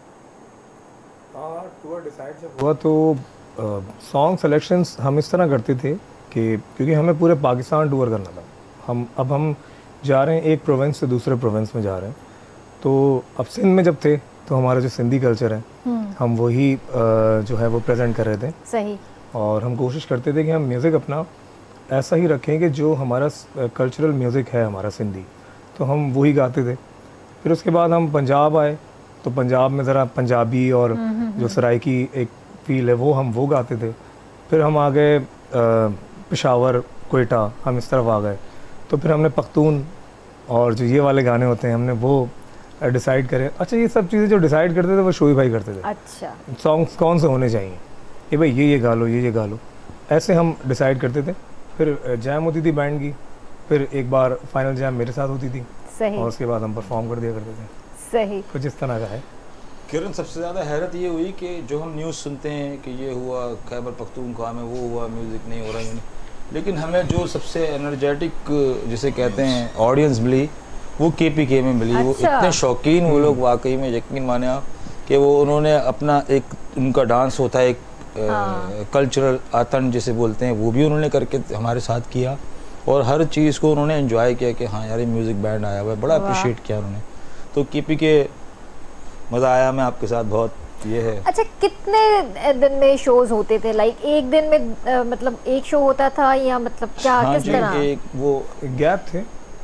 टूर डिसाइड जब हुआ तो सॉन्ग सिलेक्शंस हम इस तरह करते थे कि क्योंकि हमें पूरे पाकिस्तान टूर करना था, हम जा रहे हैं एक प्रोविंस से दूसरे प्रोविंस में जा रहे हैं। तो अब सिंध में जब थे तो हमारा जो सिंधी कल्चर है, हम वही जो है वो प्रेजेंट कर रहे थे। सही। और हम कोशिश करते थे कि हम म्यूज़िक अपना ऐसा ही रखें कि जो हमारा कल्चरल म्यूज़िक है हमारा सिंधी, तो हम वही गाते थे। फिर उसके बाद हम पंजाब आए, तो पंजाब में ज़रा पंजाबी और जो सराइकी एक फील है वो गाते थे। फिर हम आ गए पेशावर, कोयटा, हम इस तरफ आ गए, तो फिर हमने पख्तून और जो ये वाले गाने होते हैं हमने वो डिसाइड करे। अच्छा, ये सब चीज़ें जो डिसाइड करते थे वो शोई भाई करते थे। अच्छा, सॉन्ग्स कौन से होने चाहिए, ये भाई ये गा लो, ये गा लो, ऐसे हम डिसाइड करते थे। फिर जैम होती थी बैंड की, फिर एक बार फाइनल जैम मेरे साथ होती थी, सही, और उसके बाद हम परफॉर्म कर दिया करते थे। सही, कुछ इस तरह का है। किरण, सबसे ज़्यादा हैरत ये हुई कि जो हम न्यूज़ सुनते हैं कि ये हुआ खैबर पख्तूनख्वा में, वो हुआ, म्यूज़िक नहीं हो रहा है, लेकिन हमें जो सबसे एनर्जेटिक जिसे कहते हैं ऑडियंस मिली वो KPK में मिली। वो इतने शौकीन वो लोग, वाकई में यकीन माने आप कि वो उन्होंने अपना एक उनका डांस होता है, एक कल्चरल आतन जिसे बोलते हैं, वो भी उन्होंने करके हमारे साथ किया, और हर चीज़ को उन्होंने एंजॉय किया कि हाँ यार ये म्यूज़िक बैंड आया हुआ है, बड़ा अप्रिशिएट किया उन्होंने। तो KPK मज़ा आया, मैं आपके साथ बहुत ये है। अच्छा, कितने दिन में शोज होते थे? लाइक एक दिन में मतलब एक शो होता था या मतलब क्या? हाँ किस तरह? एक वो गैप थे,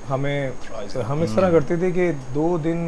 हम इस तरह करते थे कि 2 दिन,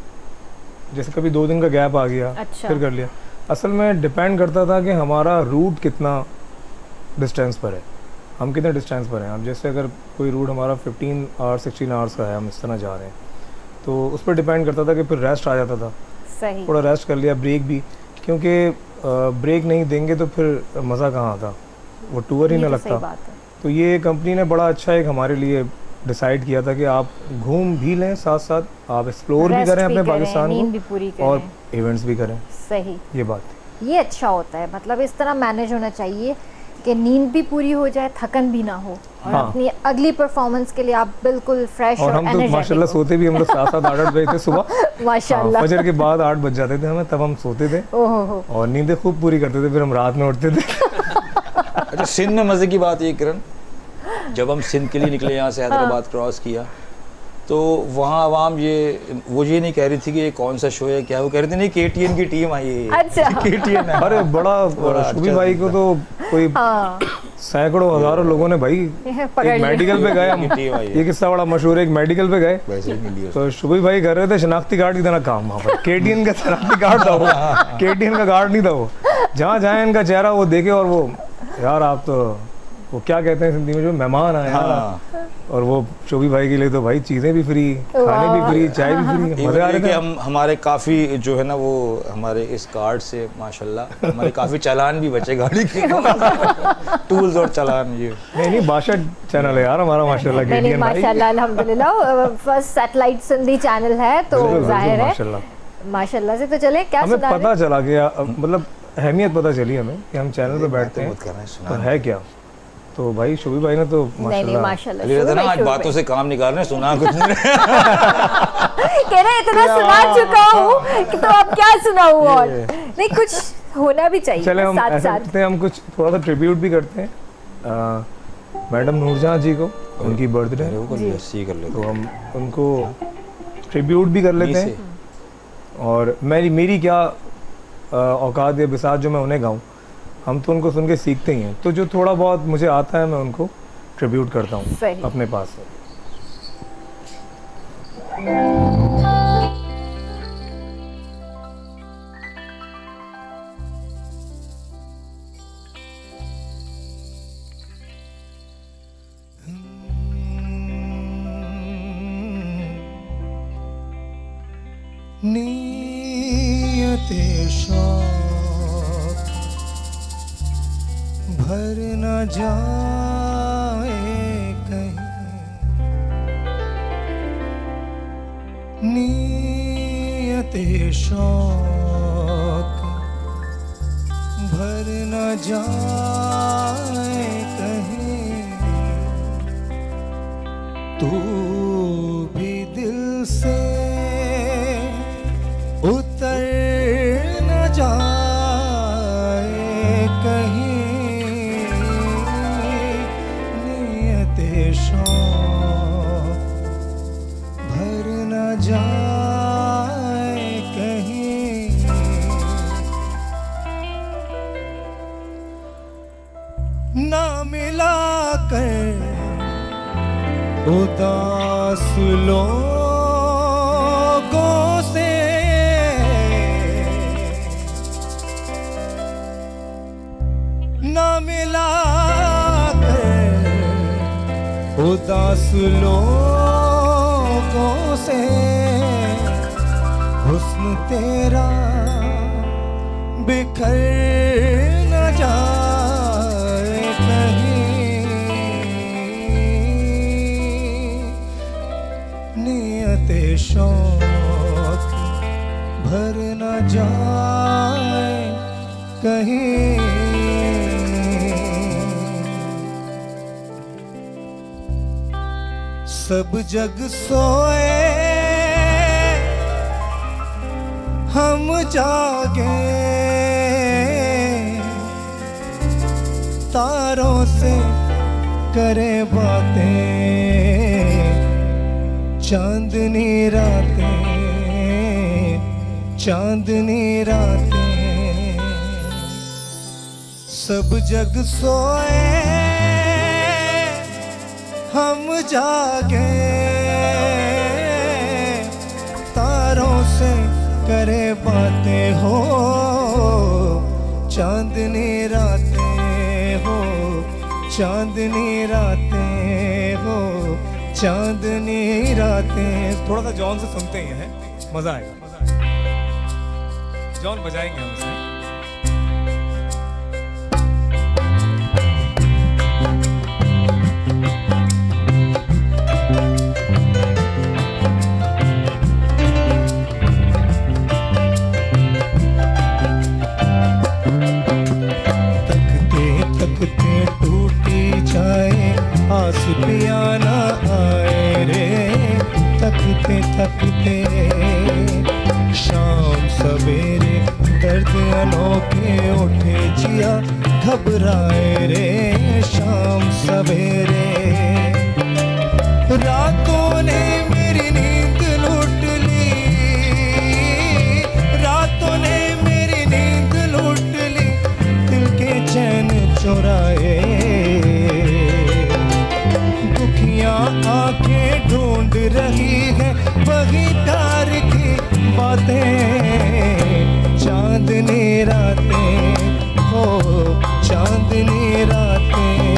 जैसे कभी 2 दिन का गैप आ गया, अच्छा, फिर कर लिया। असल में डिपेंड करता था कि हमारा रूट कितना डिस्टेंस पर है, हम कितने डिस्टेंस पर हैं। अब जैसे अगर कोई रूट हमारा 15 आवर्स 16 आवर्स का है, हम इस तरह जा रहे हैं, तो उस पर डिपेंड करता था कि फिर रेस्ट आ जाता था, सही, थोड़ा रेस्ट कर लिया, ब्रेक भी, क्योंकि ब्रेक नहीं देंगे तो फिर मज़ा कहाँ आता, वो टूर ही ना लगता। तो ये कंपनी ने बड़ा अच्छा एक हमारे लिए डिसाइड किया था कि आप घूम भी लें, साथ साथ आप एक्सप्लोर भी करें अपने पाकिस्तान को, और इवेंट्स भी करें। सही, ये बात ये अच्छा होता है, मतलब इस तरह मैनेज होना चाहिए कि नींद भी पूरी हो जाए, थकन भी ना हो, और हाँ, अपनी अगली परफॉर्मेंस के लिए आप बिल्कुल फ्रेश और हम तो माशाल्लाह सोते भी हम लोग 7-8 बजे थे सुबह माशाल्लाह। फजर के बाद 8 बज जाते थे हमें, तब हम सोते थे और नींदें खूब पूरी करते थे, फिर हम रात में उठते थे। अच्छा, सिंध में मज़े की बात ये किरण, जब हम सिंध के लिए निकले, यहाँ से हैदराबाद क्रॉस किया, तो वहाँ आवाम वो ये नहीं कह रही थी कि ये कौन सा शो है, क्या, वो कह रही थी नहीं KTN की टीम आई है। अच्छा, KTN है। अरे बड़ा शुभी भाई को तो कोई सैकड़ों हजारों लोगों ने भाई एक मेडिकल पे गए हम, ये किस्सा बड़ा मशहूर है, एक मेडिकल पे गए तो शुभी भाई कर रहे थे शनाख्ती कार्ड की तरह काम, वहाँ पर KTN का शनाख्ती कार्ड था वो, KTN का कार्ड नहीं था वो। जहाँ जाए इनका चेहरा वो देखे, और वो यार आप तो वो क्या कहते हैं हिंदी में, जो मेहमान आए हैं, और वो शोभी भाई के लिए तो भाई चीज़ें भी फ्री, खाने भी फ्री, चाय भी फ्री, मज़े आ रहे थे। हम हमारे काफ़ी जो है ना वो हमारे इस कार्ड से माशाल्लाह हमारे काफ़ी चालान भी बचे गाड़ी के, टूल्स और चालान। ये नहीं बादशाह चैनल है यार हमारा माशाल्लाह, नहीं माशाल्लाह अल्हम्दुलिल्लाह, फर्स्ट सैटेलाइट सिंधी चैनल है, तो जाहिर है माशाल्लाह से। तो चले, क्या हमें पता चला गया, मतलब अहमियत पता चली हमें कि हम चैनल पे बैठते हैं तो है क्या। तो भाई शोभी भाई ने तो माशाल्लाह आज बातों से काम निकाल रहे हैं, सुना कुछ नहीं कह रहे इतना सुना चुका हूँ कि तो अब क्या सुनाऊँ, और नहीं कुछ होना भी चाहिए। चले हम ऐसा करते हैं, हम कुछ थोड़ा सा ट्रिब्यूट भी करते हैं मैडम नूरजहां जी को, उनकी बर्थडे है, तो हम उनको ट्रिब्यूट भी कर लेते हैं। और मेरी क्या औकात या बिसात जो मैं उन्हें गाऊँ, हम तो उनको सुन के सीखते ही हैं, तो जो थोड़ा बहुत मुझे आता है मैं उनको ट्रिब्यूट करता हूँ अपने पास से। नीयते शौक भर न जाए कहीं, नीयते शौक भर न जाए कहीं, तू भी दिल से उतर न जाए कहीं, नियते शौक भर न जाए कहीं। ना मिला कर उदास लोगों से ना मिला उदास लोगों से हुस्न तेरा बिखर न जाए कहीं, नियते शौक भर न जाए कहीं। सब जग सोए हम जागे, तारों से करे बातें चांदनी रातें, चांदनी रातें। सब जग सोए हम जागे, तारों से करे बातें हो चांदनी रातें, हो चांदनी रातें, हो चांदनी रातें। थोड़ा सा जॉन से सुनते ही हैं, मजा आएगा, मजा आएगा। जॉन बजाएंगे हम इसे। आस पिया ना आए रे, तकते तकते शाम सवेरे दर्द अनोखे उठे जिया घबराए रे, शाम सवेरे। रातों ने मेरी नींद लूट ली, रातों ने मेरी नींद लूट ली, दिल के चैन चुराए। आंखें ढूंढ रही है वही प्यार की बातें, चांदनी रातें, हो चांदनी रातें।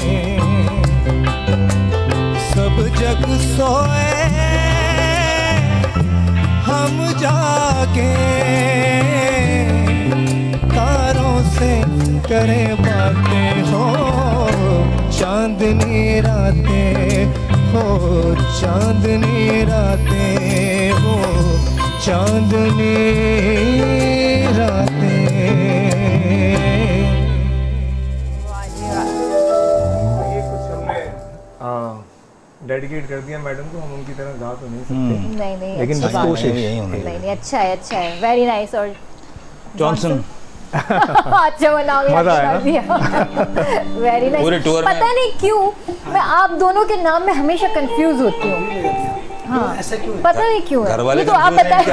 सब जग सोए हम जागे, तारों से करें बातें हो चांदनी रातें, हो चांदनी रातें, हो चांदनी रातें। ये कुछ हमने डेडिकेट कर दिया मैडम को, हम उनकी तरह गा तो नहीं सकते, नहीं लेकिन कोशिश नहीं, अच्छा है, अच्छा है, वेरी नाइस। और जॉनसन अच्छा बनाओ, मजा आया, वेरी नाइस। पता नहीं क्यों मैं आप दोनों के नाम में हमेशा कंफ्यूज होती हूँ। हाँ, पता नहीं क्यों है, ये तो आप बताएं।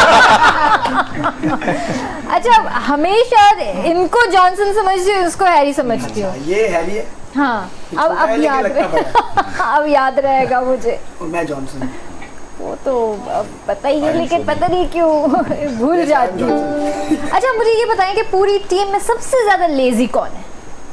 अच्छा, हमेशा इनको जॉनसन समझती हूँ, इसको हैरी समझती हूँ। ये हैरी है। हाँ, अब याद अब याद रहेगा मुझे। और मैं जॉनसन। वो तो पता ही है, लेकिन पता नहीं क्यों भूल जाती हूँ। अच्छा, मुझे ये बताएं कि पूरी टीम में सबसे ज्यादा लेजी कौन है?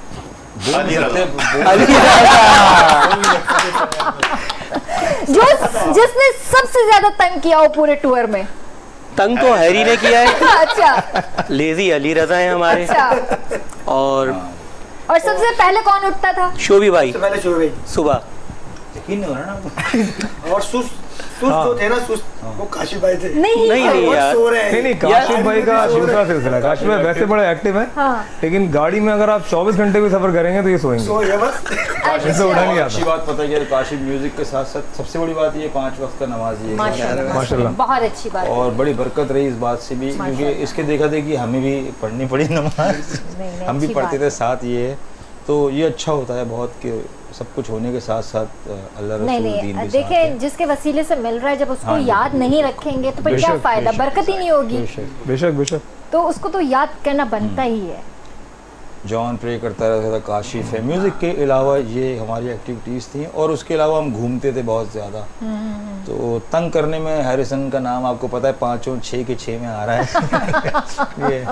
जिसने सबसे ज्यादा तंग किया हो पूरे टूर में? तंग तो हैरी ने किया है। अच्छा, लेजी अली रजा है हमारे। अच्छा। और सबसे पहले कौन उठता था? शोभी भाई। पहले शोभी भाई सुबह। यकीन नहीं हो रहा ना। और सुस्त जो थे ना, सुस्त वो काशिफ भाई थे। नहीं यार, सो रहे हैं। नहीं काशिफ भाई का दूसरा सिलसिला। काशिफ भाई वैसे बड़े एक्टिव हैं, लेकिन गाड़ी में अगर आप 24 घंटे भी सफर करेंगे तो ये सोएंगे, काशिफ से उठा नहीं आता। अच्छी बात पता है, काशिफ म्यूजिक के साथ साथ सबसे बड़ी बात ये 5 वक्त का नमाजी है माशाल्लाह, बहुत अच्छी बात। और बड़ी बरकत रही इस बात से भी, क्योंकि इसके देखा देखी हमें भी पढ़नी पड़ी नमाज, हम भी पढ़ते थे साथ। ये तो ये अच्छा होता है बहुत कि सब कुछ होने के साथ साथ अल्लाह रसूल दीन भी देखिए, जिसके वसीले से मिल रहा है, जब उसको याद नहीं रखेंगे तो फिर क्या फायदा, बरकत ही नहीं होगी। बेशक बेशक, तो उसको तो याद करना बनता ही है। जॉन प्ले करता रहता था, काशिफ है। म्यूज़िक के अलावा ये हमारी एक्टिविटीज़ थी और उसके अलावा हम घूमते थे बहुत ज़्यादा। तो तंग करने में हैरिसन का नाम आपको पता है 5 और 6 के 6 में आ रहा है। ये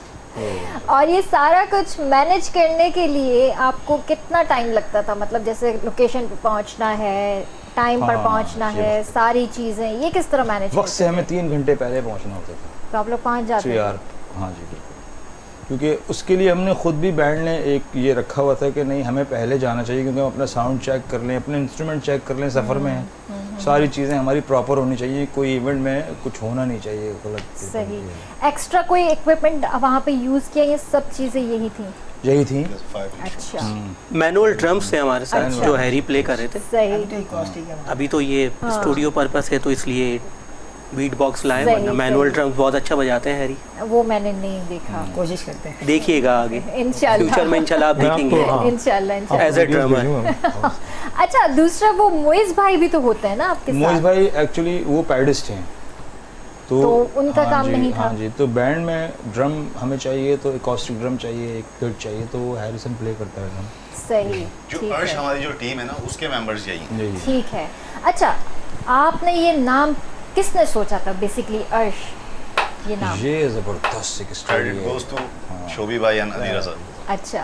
और ये सारा कुछ मैनेज करने के लिए आपको कितना टाइम लगता था? मतलब जैसे लोकेशन पे पहुंचना है, टाइम पर पहुंचना है, सारी चीज़ें, ये किस तरह मैनेज? वक्त से हमें 3 घंटे पहले पहुंचना होता था। तो आप लोग पहुंच जाते थे? यार हाँ जी बिल्कुल, क्योंकि उसके लिए हमने खुद भी बैंड ने एक ये रखा हुआ था कि नहीं हमें पहले जाना चाहिए, क्योंकि हम अपना साउंड चेक कर लें, अपने इंस्ट्रूमेंट चेक कर लें, सफ़र में हैं, सारी चीज़ें हमारी प्रॉपर होनी चाहिए, कोई इवेंट में कुछ होना नहीं चाहिए गलत। सही। एक्स्ट्रा कोई इक्विपमेंट वहाँ पे यूज़ किया, ये सब चीज़ें यही थी? अच्छा। मैनुअल ड्रम्स थे हमारे साथ जो हैरी प्ले कर रहे थे। सही। अभी तो ये स्टूडियो पर्पस है तो इसलिए बीट बॉक्स लाए, वरना मैनुअल ड्रम्स बहुत अच्छा बजाते हैं हैरी। वो मैंने नहीं देखा, कोशिश करते हैं, देखिएगा आगे इंशाल्लाह, फ्यूचर में इंशाल्लाह आप देखेंगे इंशाल्लाह एज अ ड्रमर। अच्छा, दूसरा वो मोइज भाई भी तो होते हैं ना आपके साथ? मोइज भाई एक्चुअली वो पैडिस्ट हैं, तो उनका काम नहीं था। हाँ जी, तो बैंड में ड्रम हमें चाहिए, तो एकॉस्टिक ड्रम चाहिए, एक किट चाहिए, तो वो हैरिसन प्ले करता है ड्रम। सही। जो अर्श हमारी जो टीम है ना उसके मेंबर्स यही। ठीक है। अच्छा, आपने ये नाम किसने सोचा था बेसिकली, अर्श ये नाम? ये जबरदस्त एक स्टोरी है। क्रेडिट गोस टू शोभी भाई एंड अली रज़ा। अच्छा,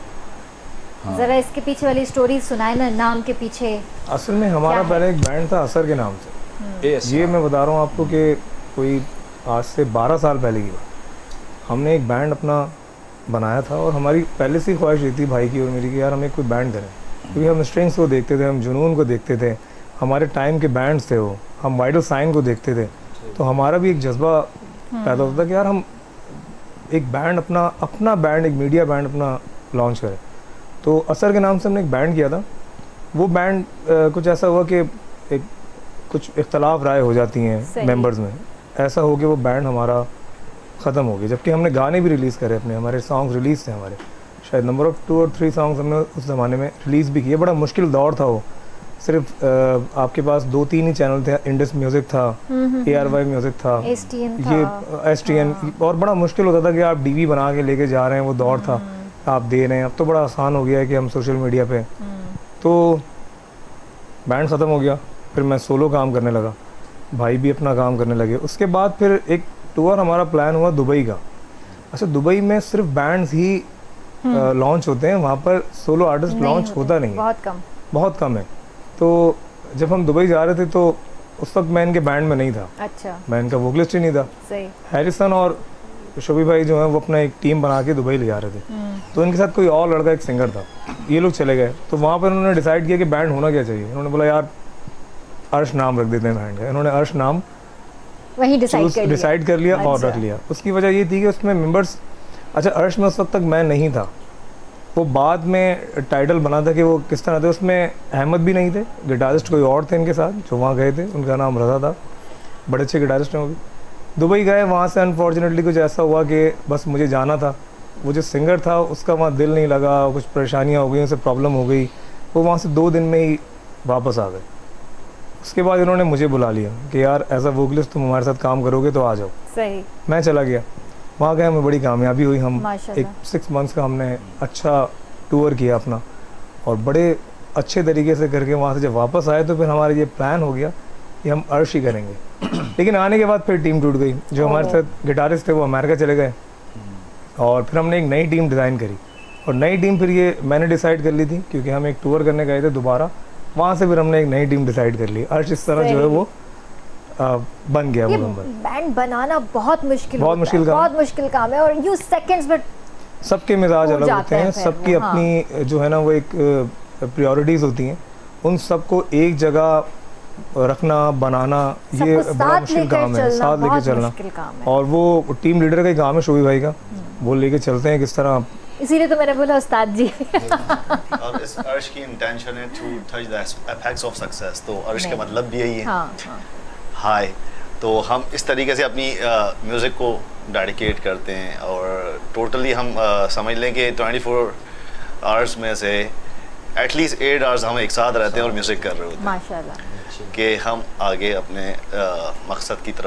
जरा इसके पीछे वाली स्टोरी सुनाए ना, नाम के पीछे। असल में हमारा पहले एक बैंड था असर के नाम से। ये मैं बता रहा हूँ आपको कि कोई आज से 12 साल पहले की बात, हमने एक बैंड अपना बनाया था और हमारी पहले से ख्वाहिश ये थी भाई की और मेरी कि यार हम एक कोई बैंड करें, क्योंकि हम स्ट्रिंग्स को देखते थे, हम जुनून को देखते थे, हमारे टाइम के बैंड्स थे वो, हम वाइडल साइन को देखते थे, तो हमारा भी एक जज्बा पैदा होता था कि यार हम एक बैंड अपना बैंड, एक मीडिया बैंड अपना लॉन्च करें। तो असर के नाम से हमने एक बैंड किया था। वो बैंड कुछ ऐसा हुआ कि एक कुछ इख्तलाफ राय हो जाती हैं मेंबर्स में, ऐसा हो कि वो बैंड हमारा ख़त्म हो गया, जबकि हमने गाने भी रिलीज़ करे अपने, हमारे सॉन्ग्स रिलीज़ थे हमारे, शायद नंबर ऑफ 2 और 3 सॉन्ग्स हमने उस ज़माने में रिलीज़ भी किए। बड़ा मुश्किल दौर था वो, सिर्फ आपके पास 2-3 ही चैनल थे, इंडस म्यूज़िक था, ARY म्यूज़िक था, ये STN, और बड़ा मुश्किल होता था कि आप DV बना के लेके जा रहे हैं, वो दौर था, आप दे रहे हैं। अब तो बड़ा आसान हो गया है कि हम सोशल मीडिया पे। तो बैंड ख़त्म हो गया, फिर मैं सोलो काम करने लगा, भाई भी अपना काम करने लगे। उसके बाद फिर एक टूर हमारा प्लान हुआ दुबई का। अच्छा, दुबई में सिर्फ बैंड्स ही लॉन्च होते हैं, वहाँ पर सोलो आर्टिस्ट लॉन्च होता नहीं है, बहुत कम है। तो जब हम दुबई जा रहे थे तो उस वक्त मैं इनके बैंड में नहीं था। अच्छा। मैं इनका वोकलिस्ट ही नहीं था। सही। हैरिसन और शोभी भाई जो है वो अपना एक टीम बना के दुबई ले जा रहे थे, तो इनके साथ कोई और लड़का एक सिंगर था, ये लोग चले गए। तो वहाँ पर उन्होंने डिसाइड किया कि बैंड होना क्या चाहिए। उन्होंने बोला यार अर्श नाम रख देते हैं बैंड का। इन्होंने अर्श नाम वही डिसाइड कर लिया और रख लिया। उसकी वजह ये थी कि उसमें मेंबर्स, अच्छा अर्श में उस वक्त तक मैं नहीं था, वो बाद में टाइटल बना था कि वो किस तरह थे। उसमें अहमद भी नहीं थे, गिटारिस्ट कोई और थे इनके साथ जो वहाँ गए थे, उनका नाम रज़ा था, बड़े अच्छे गिटारिस्ट हैं वो भी। दुबई गए, वहाँ से अनफॉर्चुनेटली कुछ ऐसा हुआ कि बस मुझे जाना था, वो जो सिंगर था उसका वहाँ दिल नहीं लगा, कुछ परेशानियाँ हो गई, उनसे प्रॉब्लम हो गई, वो वहाँ से 2 दिन में ही वापस आ गए। उसके बाद इन्होंने मुझे बुला लिया कि यार एज अ वोकलिस्ट तुम हमारे साथ काम करोगे तो आ जाओ। सही। मैं चला गया, वहाँ गए, हमें बड़ी कामयाबी हुई। हम एक 6 मंथ्स का हमने अच्छा टूर किया अपना, और बड़े अच्छे तरीके से करके वहाँ से जब वापस आए तो फिर हमारा ये प्लान हो गया कि हम अर्श ही करेंगे। लेकिन आने के बाद फिर टीम टूट गई। जो हमारे साथ गिटारिस्ट थे वो अमेरिका चले गए, और फिर हमने एक नई टीम डिज़ाइन करी। और नई टीम फिर ये मैंने डिसाइड कर ली थी, क्योंकि हम एक टूर करने गए थे दोबारा, वहाँ से फिर हमने एक नई टीम डिसाइड कर ली। अर्श इस तरह जो है वो बन गया। वो नंबर बैंड बनाना बहुत मुश्किल काम है, और यू सेकंड्स में सबके मिजाज अलग होते हैं, सबकी अपनी जो है ना वो एक प्रायोरिटीज़ होती हैं, उन सबको एक जगह रखना, बनाना, ये बड़ा मुश्किल काम है, साथ लेके चलना। और वो टीम लीडर का ही काम है, शोभी भाई का, वो लेके चलते हैं किस तरह। इसीलिए तो मैंने बोला उस्ताद जी। और इस अर्श की इंटेंशन है to touch the apex of success, तो अर्श का मतलब भी यही है। हाय, तो हम इस तरीके से अपनी म्यूज़िक को डेडिकेट करते हैं, और टोटली हम समझ लें कि 24 आवर्स में से एटलीस्ट 8 आवर्स हम एक साथ रहते हैं और म्यूज़िक कर रहे होते हैं, माशाल्लाह, कि हम आगे अपने मकसद की तरफ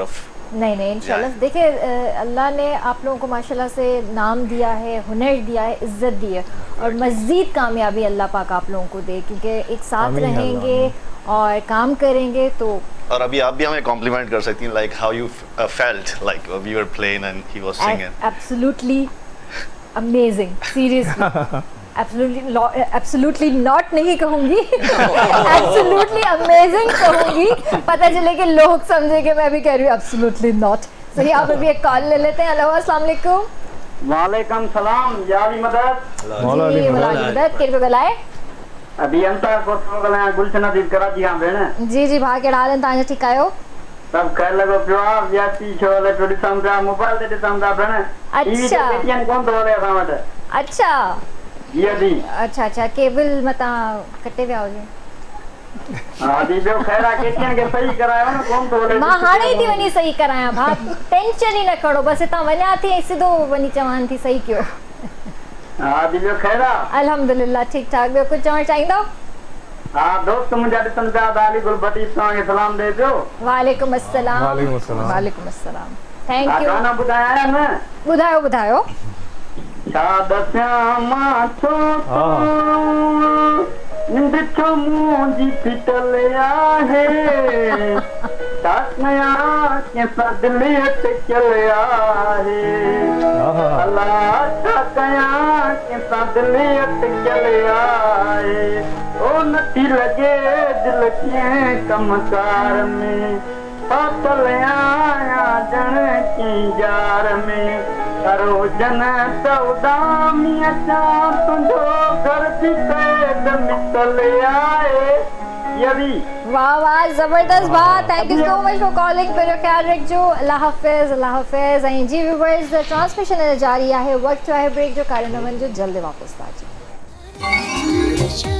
नहीं इंशाल्लाह। देखिए अल्लाह ने आप लोगों को माशाल्लाह से नाम दिया है, हुनर दिया है, इज्जत दी है, और मज़ीद कामयाबी अल्लाह पाक आप लोगों को दे, क्योंकि एक साथ रहेंगे और काम करेंगे तो। और अभी आप भी हमें कॉम्प्लीमेंट कर सकती हैं, like how you felt like we were playing and he was singing. Absolutely amazing, seriously absolutely not नहीं कहूँगी, एब्सोल्युटली अमेजिंग कहूँगी, पता चले कि लोग समझे कि मैं भी कह रही हूँ एब्सोल्युटली नॉट। सो यहाँ पर भी एक कॉल ले लेते हैं। हेलो अस्सलाम वालेकुम। वालेकुम सलाम, यारी मदद जी मदद के गलाए अभी अंता को गलाया गुलशन दी कराची हां भेण जी जी भा के डालन ताजा ठीक आयो सब कह लगो प्यो यासी छोले टोडी समझा मोबाइल दे समझा भेण। अच्छा पेटीएम कौन तो रे असा वट। अच्छा ये दी अच्छा केबल मता कटे विया हो हां दी बे खैरा केटीएम के सही करायो ना कौन तो रे मां हाणे थी वनी सही कराया भा, टेंशन ही न करो, बस ता वना थी सीधो वनी चवान थी सही क्यों। हां दी बे खैरा अल्हम्दुलिल्लाह ठीक ठाक। बे कुछ चवण चाहींदो? हां दोस्त मुंजा दिसन जा दाली गुल बटी सां सलाम दे दियो। वालेकुम अस्सलाम। वालेकुम अस्सलाम। वालेकुम अस्सलाम। Thank you. गाना बुधाया ना बुधायो श्यामा छो निंदो मुंजी पिटल आहे ताकया के सदलियत चल आहे अल्लाह ताकया के सदलियत चल आहे ओ नथी लगे दिल के कमकार में पातल आया जन की जार में करो जन सौदामिया तुझो घर भी पैद मिसल आए। यही वाह जबरदस्त बात। Thank you so much for calling. पर ख्याल रखो। अल्लाह हाफिज़। ऐं जी व्यूअर्स ट्रांसमिशन जारी है, वक्त है ब्रेक जो कारण जो जल्दी वापस अचे।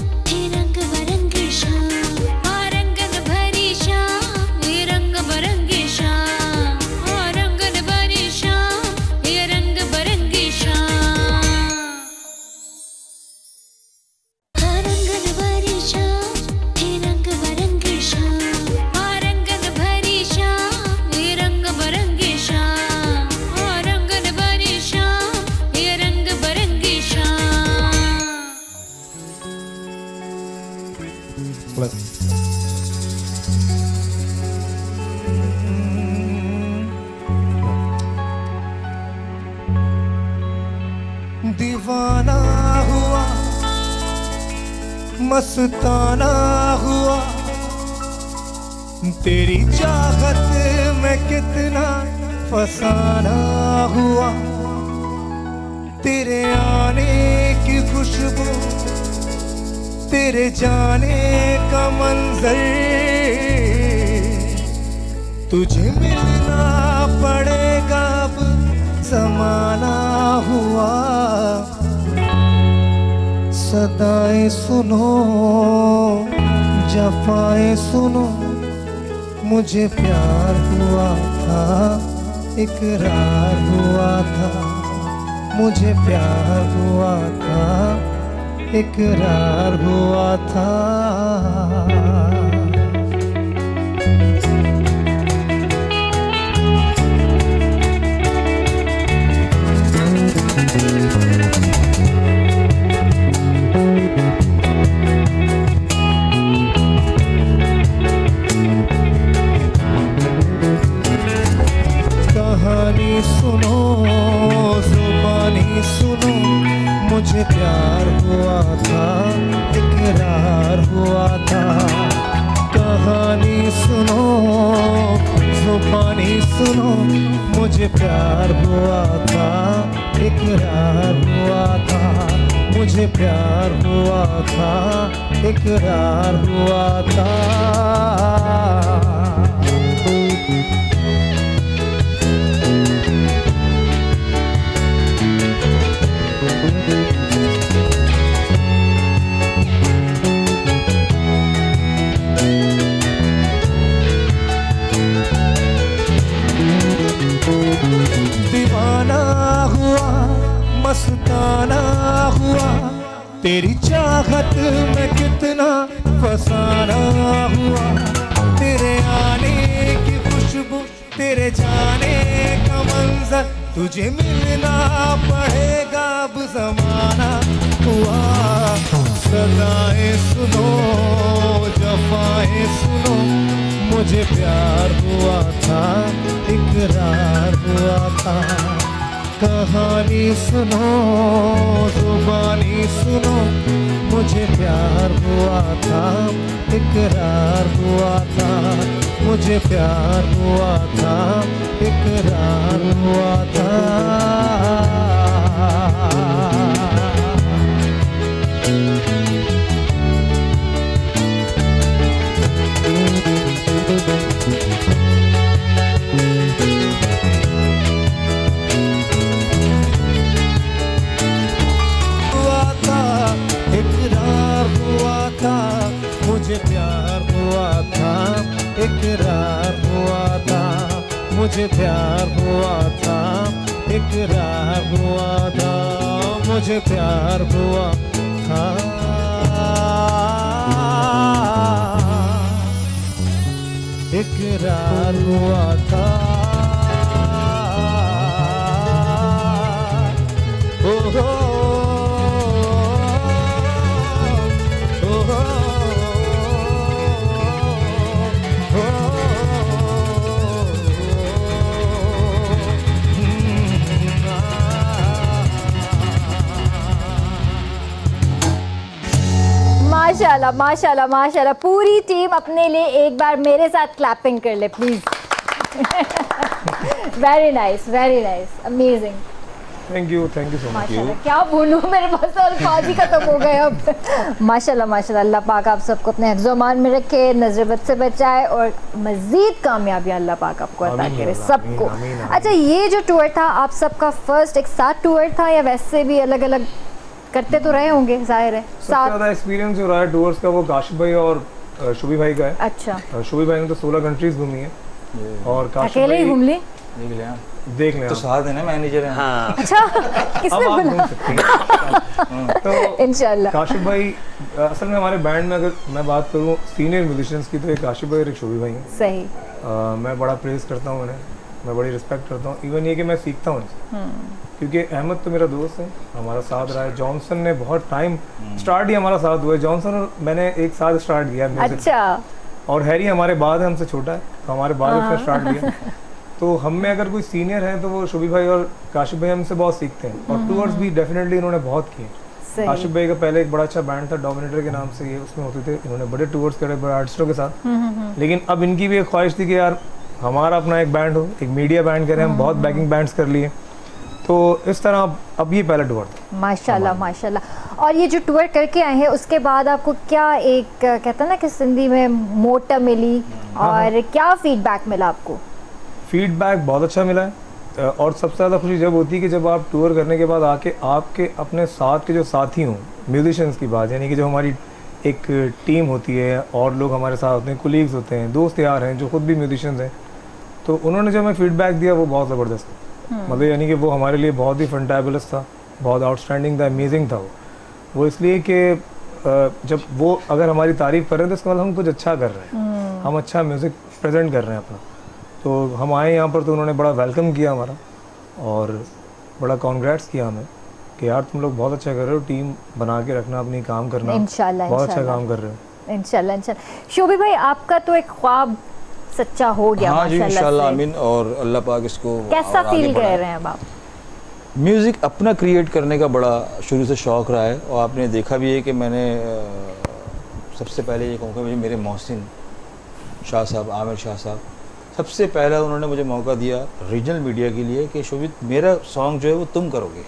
दीवाना हुआ मस्ताना हुआ तेरी चाहत में कितना फसाना हुआ तेरे आने की खुशबू तेरे जाने का मंजर तुझे मिलना पड़ेगा अब ज़माना हुआ सदाएं सुनो जफाएं सुनो मुझे प्यार हुआ था इकरार हुआ था मुझे प्यार हुआ था इकरार हुआ था। कहानी सुनो जुबानी सुनो मुझे प्यार हुआ था इकरार हुआ था। कहानी सुनो जुबानी सुनो मुझे प्यार हुआ था इकरार हुआ था मुझे प्यार हुआ था इकरार हुआ था। दीवाना हुआ मस्ताना हुआ तेरी चाहत में कितना फसाना हुआ तेरे आने की खुशबू तेरे तुझे मिलना पड़ेगा अब ज़माना हुआ। सदाएं सुनो जफाएं सुनो, मुझे प्यार हुआ था इकरार हुआ था। कहानी सुनो जुबानी सुनो, मुझे प्यार हुआ था इकरार हुआ था। मुझे प्यार हुआ था इकरार हुआ था। मुझे प्यार हुआ था इकरार हुआ था। मुझे प्यार हुआ था इकरार हुआ था। मुझे प्यार हुआ था इकरार हुआ था। माशाल्लाह माशाल्लाह माशाल्लाह। पूरी टीम अपने लिए एक बार मेरे साथ क्लैपिंग कर ले please. Very nice amazing. Thank you so much. क्या बोलूँ, मेरे पास तो अल्फाज ही खत्म हो गए अब। माशाल्लाह माशाल्लाह। अल्लाह पाक आप सबको अपने हिफ्ज़-ओ-अमान में रखे, नज़र बद से बचाए और मज़ीद कामयाबी अल्लाह पाक आपको अता करे सबको। अच्छा, ये जो टूर था आप सबका फर्स्ट एक साथ टूर था या वैसे भी अलग अलग करते तो रहे होंगे? जाहिर है सबसे ज़्यादा एक्सपीरियंस जो रहा है टूर्स का वो काशिफ भाई और शुभी भाई का है। अच्छा, शुभी भाई ने तो 16 कंट्रीज घूमी है और काशिफ अकेले ही घूम ली? देख लें तो साथ है ना, मैनेजर है। हाँ। अच्छा, किसने बोला? तो इंशाल्लाह काशिफ भाई असल में हमारे बैंड में अगर मैं बात करूँ सीनियर म्यूजिशियंस की तो एक काशिफ भाई और एक शुभी भाई हैं। सही। मैं बड़ा प्रेज करता हूँ उन्हें, मैं बड़ी रिस्पेक्ट करता हूँ। इवन ये कि मैं सीखता हूँ इनसे, क्योंकि अहमद तो मेरा दोस्त है, हमारा साथ रहा है। जॉनसन ने बहुत टाइम स्टार्ट ही हमारा साथ हुआ है। जॉनसन और मैंने एक साथ स्टार्ट किया म्यूजिक। अच्छा। और हैरी हमारे बाद है, हमसे छोटा है, तो हमारे बाद उसने स्टार्ट किया। तो हम में अगर कोई सीनियर है तो वो शुभी भाई और काशिफ भाई हमसे बहुत सीखते हैं। और टूर्स भी डेफिनेटली इन्होंने बहुत किए। काशिफ भाई का पहले एक बड़ा अच्छा बैंड था डोमिनेटर के नाम से, ये उसमें होते थे, इन्होंने बड़े टूर्स करे बड़े आर्टिस्टों के साथ। लेकिन अब इनकी भी एक ख्वाहिश थी कि यार हमारा अपना एक बैंड हो, एक मीडिया बैंड करें। हम बहुत बैकिंग बैंड्स कर लिए, तो इस तरह अब ये पहला टूर था। माशाल्लाह माशाल्लाह। और ये जो टूर करके आए हैं उसके बाद आपको क्या एक कहता है ना कि सिंधी में मोटा मिली और क्या फीडबैक मिला आपको? फीडबैक बहुत अच्छा मिला है। और सबसे ज़्यादा खुशी जब होती है कि जब आप टूर करने के बाद आके आपके अपने साथ के जो साथी हों, म्यूजिशियंस की बात, यानी कि जो हमारी एक टीम होती है और लोग हमारे साथ होते हैं, कुलीग्स होते हैं, दोस्त यार हैं जो खुद भी म्यूजिशियंस हैं, तो उन्होंने जो हमें फीडबैक दिया वो बहुत ज़बरदस्त था। मतलब यानी कि वो हमारे लिए बहुत ही फंटाबुलस था, बहुत आउटस्टैंडिंग था, अमेजिंग था वो इसलिए कि जब वो अगर हमारी तारीफ़ कर रहे हैं तो इसका मतलब हम कुछ अच्छा कर रहे हैं, हम अच्छा म्यूज़िक प्रेजेंट कर रहे हैं अपना। तो हम आए यहाँ पर तो उन्होंने बड़ा वेलकम किया हमारा और बड़ा कॉन्ग्रेट्स किया हमें कि यार तुम लोग बहुत अच्छा कर रहे हो, टीम बना के रखना, अपनी काम करना, इंशाल्लाह बहुत अच्छा काम कर रहे हो। इंशाल्लाह इंशाल्लाह। शोभी भाई आपका तो एक ख्वाब सच्चा हो गया। हाँ जी इंशाल्लाह, आमीन। और अल्लाह पाक इसको कैसा फील कर रहे हैं आप? म्यूज़िक अपना क्रिएट करने का बड़ा शुरू से शौक़ रहा है और आपने देखा भी है कि मैंने सबसे पहले ये कहूँगा मेरे मोहसिन शाह साहब, आमिर शाह साहब, सबसे पहला उन्होंने मुझे मौका दिया रीजनल मीडिया के लिए कि शोभित मेरा सॉन्ग जो है वो तुम करोगे।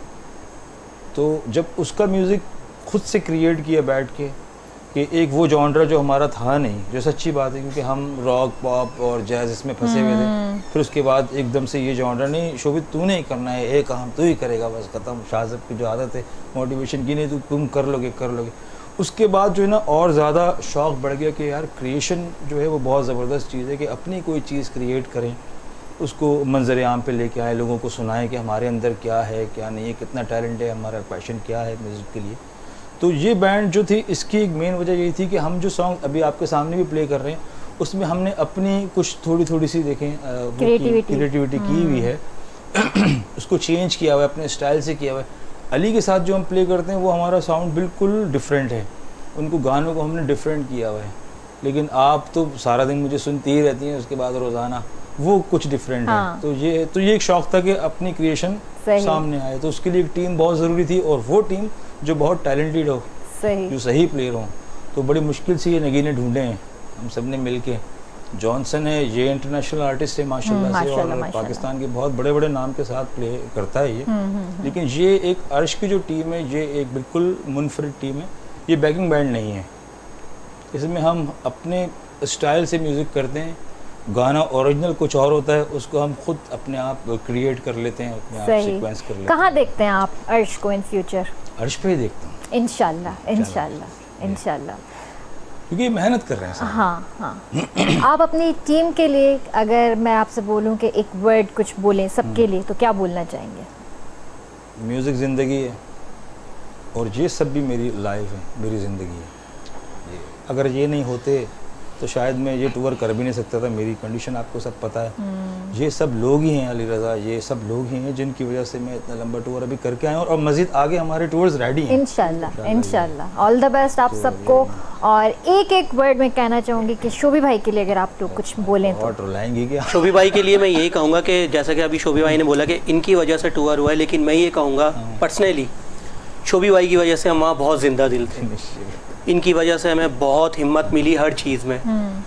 तो जब उसका म्यूज़िक खुद से क्रिएट किया बैठ के कि एक वो जॉनरा जो हमारा था नहीं, जो सच्ची बात है, क्योंकि हम रॉक पॉप और जैज़ इसमें फंसे हुए थे। फिर उसके बाद एकदम से ये जॉनरा नहीं, शोभित तू नहीं करना है, एक काम तू ही करेगा, बस ख़त्म। शाह साहब की जो आदत है मोटिवेशन की, नहीं तुम कर लोगे। उसके बाद जो है ना और ज़्यादा शौक़ बढ़ गया कि यार क्रिएशन जो है वो बहुत ज़बरदस्त चीज़ है कि अपनी कोई चीज़ क्रिएट करें, उसको मंजर आम पे लेके आए, लोगों को सुनाएं कि हमारे अंदर क्या है क्या नहीं है, कितना टैलेंट है, हमारा पैशन क्या है म्यूज़िक के लिए। तो ये बैंड जो थी इसकी एक मेन वजह यही थी कि हम जो सॉन्ग अभी आपके सामने भी प्ले कर रहे हैं उसमें हमने अपनी कुछ थोड़ी सी देखें क्रिएटिविटी की हुई है उसको चेंज किया हुआ है, अपने स्टाइल से किया हुआ है। अली के साथ जो हम प्ले करते हैं वो हमारा साउंड बिल्कुल डिफरेंट है, उनको गानों को हमने डिफरेंट किया हुआ है। लेकिन आप तो सारा दिन मुझे सुनती ही रहती हैं, उसके बाद रोज़ाना वो कुछ डिफरेंट है। तो ये एक शौक़ था कि अपनी क्रिएशन सामने आए, तो उसके लिए एक टीम बहुत ज़रूरी थी, और वो टीम जो बहुत टैलेंटेड हो, जो सही प्लेयर हो। तो बड़ी मुश्किल से ये नगीने ढूंढे हैं हम सब ने मिल के। जॉनसन है, ये इंटरनेशनल आर्टिस्ट है माशाल्लाह से, और पाकिस्तान के बहुत बड़े बड़े नाम के साथ प्ले करता है ये। लेकिन ये एक अर्श की जो टीम है, ये एक बिल्कुल मुनफरिद टीम है, ये बैकिंग बैंड नहीं है। इसमें हम अपने स्टाइल से म्यूज़िक करते हैं, गाना ओरिजिनल कुछ और होता है, उसको हम खुद अपने आप क्रिएट कर लेते हैं, अपने आप सीक्वेंस कर लेते हैं। कहाँ देखते हैं आप अर्श को इन फ्यूचर? अर्श पे ही देखता हूँ इंशाल्लाह, इंशाल्लाह, इंशाल्लाह, क्योंकि मेहनत कर रहे हैं सब। हाँ। आप अपनी टीम के लिए अगर मैं आपसे बोलूं कि एक वर्ड कुछ बोलें सबके लिए, तो क्या बोलना चाहेंगे? म्यूज़िक ज़िंदगी है, और ये सब भी मेरी लाइफ है, मेरी ज़िंदगी है। अगर ये नहीं होते तो शायद मैं ये टूर कर भी नहीं सकता था। मेरी कंडीशन आपको सब पता है। ये सब लोग ही हैं, अली रज़ा, ये सब लोग ही हैं जिनकी वजह से मैं इतना लंबा टूर अभी करके आया हूँ, और मज़ीद आगे हमारे टूर्स रेडी हैं इंशाल्लाह, इंशाल्लाह। ऑल द बेस्ट आप सबको। और एक वर्ड में कहना चाहूँगी कि शोभी भाई के लिए अगर आप लोग कुछ बोलें तो। रुलाएंगे क्या? शोभी भाई के लिए मैं यही कहूँगा कि जैसा कि अभी शोभी भाई ने बोला कि इनकी वजह से टूर हुआ है, लेकिन मैं ये कहूँगा पर्सनली शोभी भाई की वजह से हम वहाँ बहुत जिंदा दिल थे। इनकी वजह से हमें बहुत हिम्मत मिली हर चीज़ में।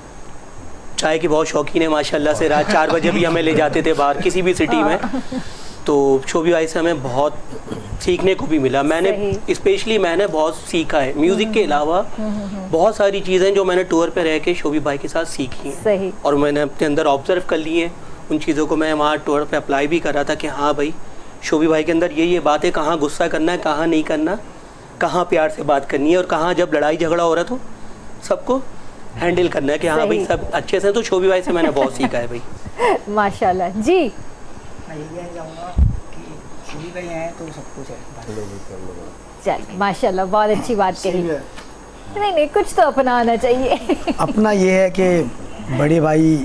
चाय की बहुत शौकीन है माशाल्लाह से, रात 4 बजे भी हमें ले जाते थे बाहर किसी भी सिटी में। तो शोभी भाई से हमें बहुत सीखने को भी मिला। मैंने बहुत सीखा है म्यूज़िक के अलावा। बहुत सारी चीज़ें जो मैंने टूर पे रह के शोभी भाई के साथ सीखी हैं, और मैंने अपने अंदर ऑब्जर्व कर ली हैं। उन चीज़ों को मैं वहाँ टूर पे अप्लाई भी कर रहा था कि हाँ भाई शोभी भाई के अंदर ये बात है, कहाँ गुस्सा करना है, कहाँ नहीं करना, कहाँ प्यार से बात करनी है, और कहाँ जब लड़ाई झगड़ा हो रहा तो सबको हैंडल करना है कि हाँ भाई सब अच्छे से। तो शोभी भाई से मैंने बहुत सीखा है भाई। माशाल्लाह जी। मैं ये कहना चाहूँगा कि शोभी भाई हैं तो सब कुछ है। चल माशाल्लाह, बहुत अच्छी बात कही। नहीं कुछ तो अपना आना चाहिए। अपना ये है कि बड़े भाई,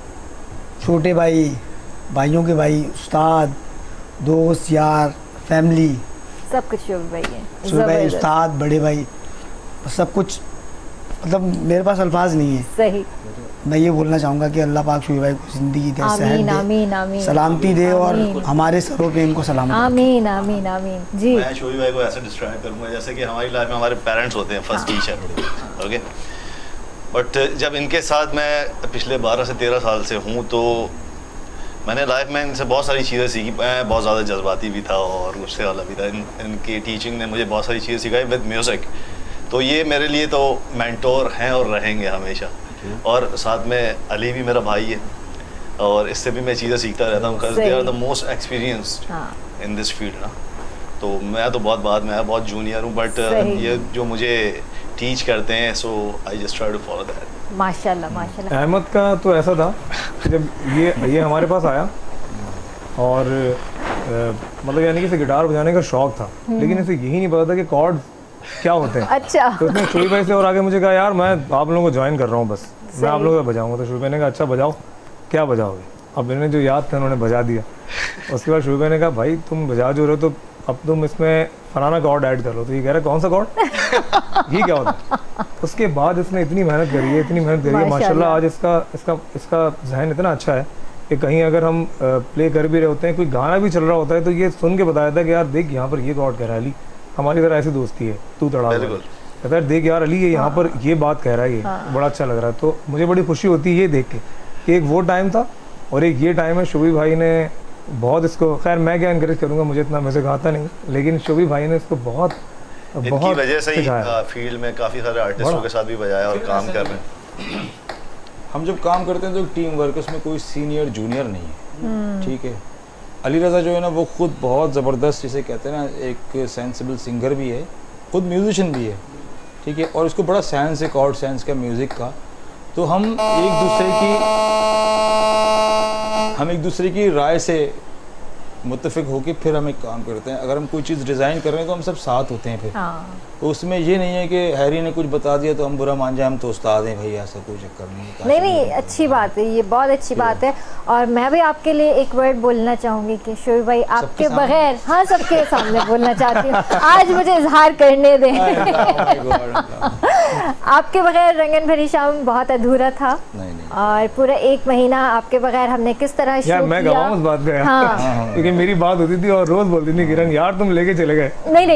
छोटे भाई, भाइयों के भाई, उस्ताद, दोस्त, यार, फैमिली, सब कुछ शोभी भाई है। शोभी भाई, उस्ताद, बड़े भाई, सब कुछ। मतलब मेरे पास अल्फाज नहीं है। सही। मैं ये बोलना चाहूँगा कि अल्लाह पाक शोभी भाई को ज़िंदगी दे, सेहत दे, आमीन आमीन, सलामती दे, और हमारे सरों पे इनको सलामत। आमीन आमीन आमीन जी। मैं शोभी भाई को ऐसे डिस्क्राइब करूँगा जैसे कि हमारी लाइफ में हमारे पेरेंट्स होते हैं, फर्स्ट टीचर। ओके, बट जब इनके साथ मैं पिछले 12 से 13 साल से हूँ, तो मैंने लाइफ में इनसे बहुत सारी चीज़ें सीखी। मैं बहुत ज़्यादा जज्बाती भी था और गुस्से वाला भी था। इनकी टीचिंग ने मुझे बहुत सारी चीज़ें सिखाई विद म्यूज़िक। तो ये मेरे लिए तो मेंटोर हैं और रहेंगे हमेशा। और साथ में अली भी मेरा भाई है, और इससे भी मैं चीज़ें सीखता रहता हूँ, they are the most experienced in this field ना। तो मैं तो बहुत बाद में आया, बहुत जूनियर हूँ, बट ये जो मुझे टीच करते हैं, so I just try to follow that. माशाल्लाह माशाल्लाह। अहमद का तो ऐसा था कि जब ये हमारे पास आया, और मतलब यानी कि इसे गिटार बजाने का शौक था, लेकिन इसे यही नहीं पता था कि कॉर्ड क्या होते हैं। अच्छा। तो उसने शोभी भाई से और आगे मुझे कहा, यार मैं आप लोगों को ज्वाइन कर रहा हूँ, बस मैं आप लोगों को बजाऊँगा। तो शोभी भाई ने कहा, अच्छा बजाओ, क्या बजाओगे? अब मैंने जो याद था उन्होंने बजा दिया। उसके बाद शोभी भाई ने कहा, भाई तुम बजा जो रहे हो, तो अब तुम इसमें फलाना कॉर्ड ऐड कर लो। तो ये कह रहा है, कौन सा कॉर्ड? ये क्या होता है? उसके बाद इसने इतनी मेहनत करी है, माशाल्लाह। आज इसका जहन इतना अच्छा है कि कहीं अगर हम प्ले कर भी रहे होते हैं, कोई गाना भी चल रहा होता है, तो ये सुन के बताया था कि यार देख यहाँ पर ये कॉर्ड कह रहा है अली, हमारी तरह ऐसी दोस्ती है, तू तड़ा कहता है देख यार अली ये यहाँ पर ये बात कह रहा है, ये बड़ा अच्छा लग रहा है। तो मुझे बड़ी खुशी होती है ये देख के कि एक वो टाइम था और एक ये टाइम है। शोभी भाई ने बहुत इसको, खैर मैं क्या इनकरेज करूँगा, मुझे इतना म्यूजिक आता नहीं, लेकिन शोभी भाई ने इसको बहुत इनकी वजह से ही फील्ड में काफ़ी सारे आर्टिस्टों के साथ भी बजाया और काम कर रहे हैं। हम जब काम करते हैं तो टीम वर्क, उसमें कोई सीनियर जूनियर नहीं है, ठीक है। अली रज़ा जो है ना, वो खुद बहुत ज़बरदस्त, जिसे कहते हैं ना, एक सेंसिबल सिंगर भी है, खुद म्यूजिशियन भी है, ठीक है। और इसको बड़ा सेंस है, कॉर्ड सेंस का, म्यूज़िक का। तो हम एक दूसरे की राय से मुत्तफिक होके फिर हम एक काम करते हैं। अगर हम कोई चीज़ डिज़ाइन कर रहे हैं तो हम सब साथ होते हैं फिर। तो उसमें ये नहीं है कि हैरी ने कुछ बता दिया तो हम बुरा मान जाए, हम तो उस्ताद हैं भाई, ऐसा कोई चक्कर नहीं। नहीं, अच्छी बात है, ये बहुत अच्छी बात है। और मैं भी आपके लिए एक वर्ड बोलना चाहूँगी कि शोएब भाई आपके बगैर, हाँ सबके सामने बोलना चाहती हूँ, आज मुझे इजहार करने दें। आपके बगैर रंगन भरी शाम बहुत अधूरा था। और पूरा 1 महीना आपके बगैर हमने किस तरह शो मैं गवाऊं उस बात का। हाँ। क्योंकि मेरी बात होती थी और रोज बोलती थी किरण यार तुम लेके चले गए। नहीं,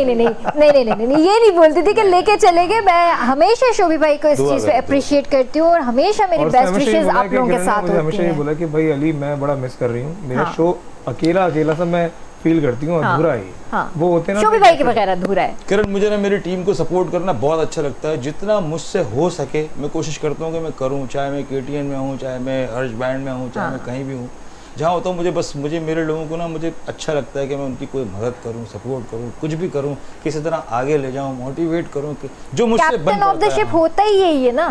ये नहीं बोलती थी कि लेके चले गए। मैं हमेशा शोभी भाई को इस चीज पे अप्रिशिएट करती हूँ और हमेशा मेरी बेस्ट विशेस आप लोगों के साथ होती हैं। हमेशा ये बोला कि भाई अली मैं बड़ा मिस कर रही हूँ, मेरा शो अकेला सा मैं फील करती हूँ अधूरा है। हाँ। वो होते ना शोभी भाई के बगैर अधूरा है। किरण मुझे ना मेरी टीम को सपोर्ट करना बहुत अच्छा लगता है। जितना मुझसे हो सके मैं कोशिश करता हूँ कि मैं करूँ, चाहे मैं KTN में हूँ, चाहे मैं हर्ष बैंड में हूँ, चाहे मैं कहीं भी हूँ, जहाँ होता हूँ मुझे मेरे लोगों को ना मुझे अच्छा लगता है कि मैं उनकी कोई मदद करूँ, सपोर्ट करूँ, कुछ भी करूँ, किसी तरह आगे ले जाऊँ, मोटिवेट करूँ, जो मुझसे बन पाता है। कैप्टन ऑफ द शिप होता ही यही है ना,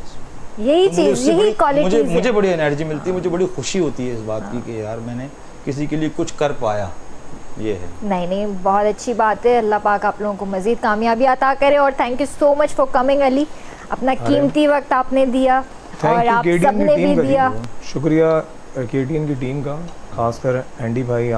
यही चीज, यही क्वालिटी। मुझे बड़ी एनर्जी मिलती है, मुझे बड़ी खुशी होती है इस बात की कि यार मैंने किसी के लिए कुछ कर पाया। ये है। नहीं, बहुत अच्छी बात है। अल्लाह पाक आप लोगों को मजीद कामयाबी अता करे। और thank you so much for coming Ali, अपना कीमती वक्त आपने दिया और आप सबने भी दिया। शुक्रिया KTN की टीम का, खासकर एंडी भाई,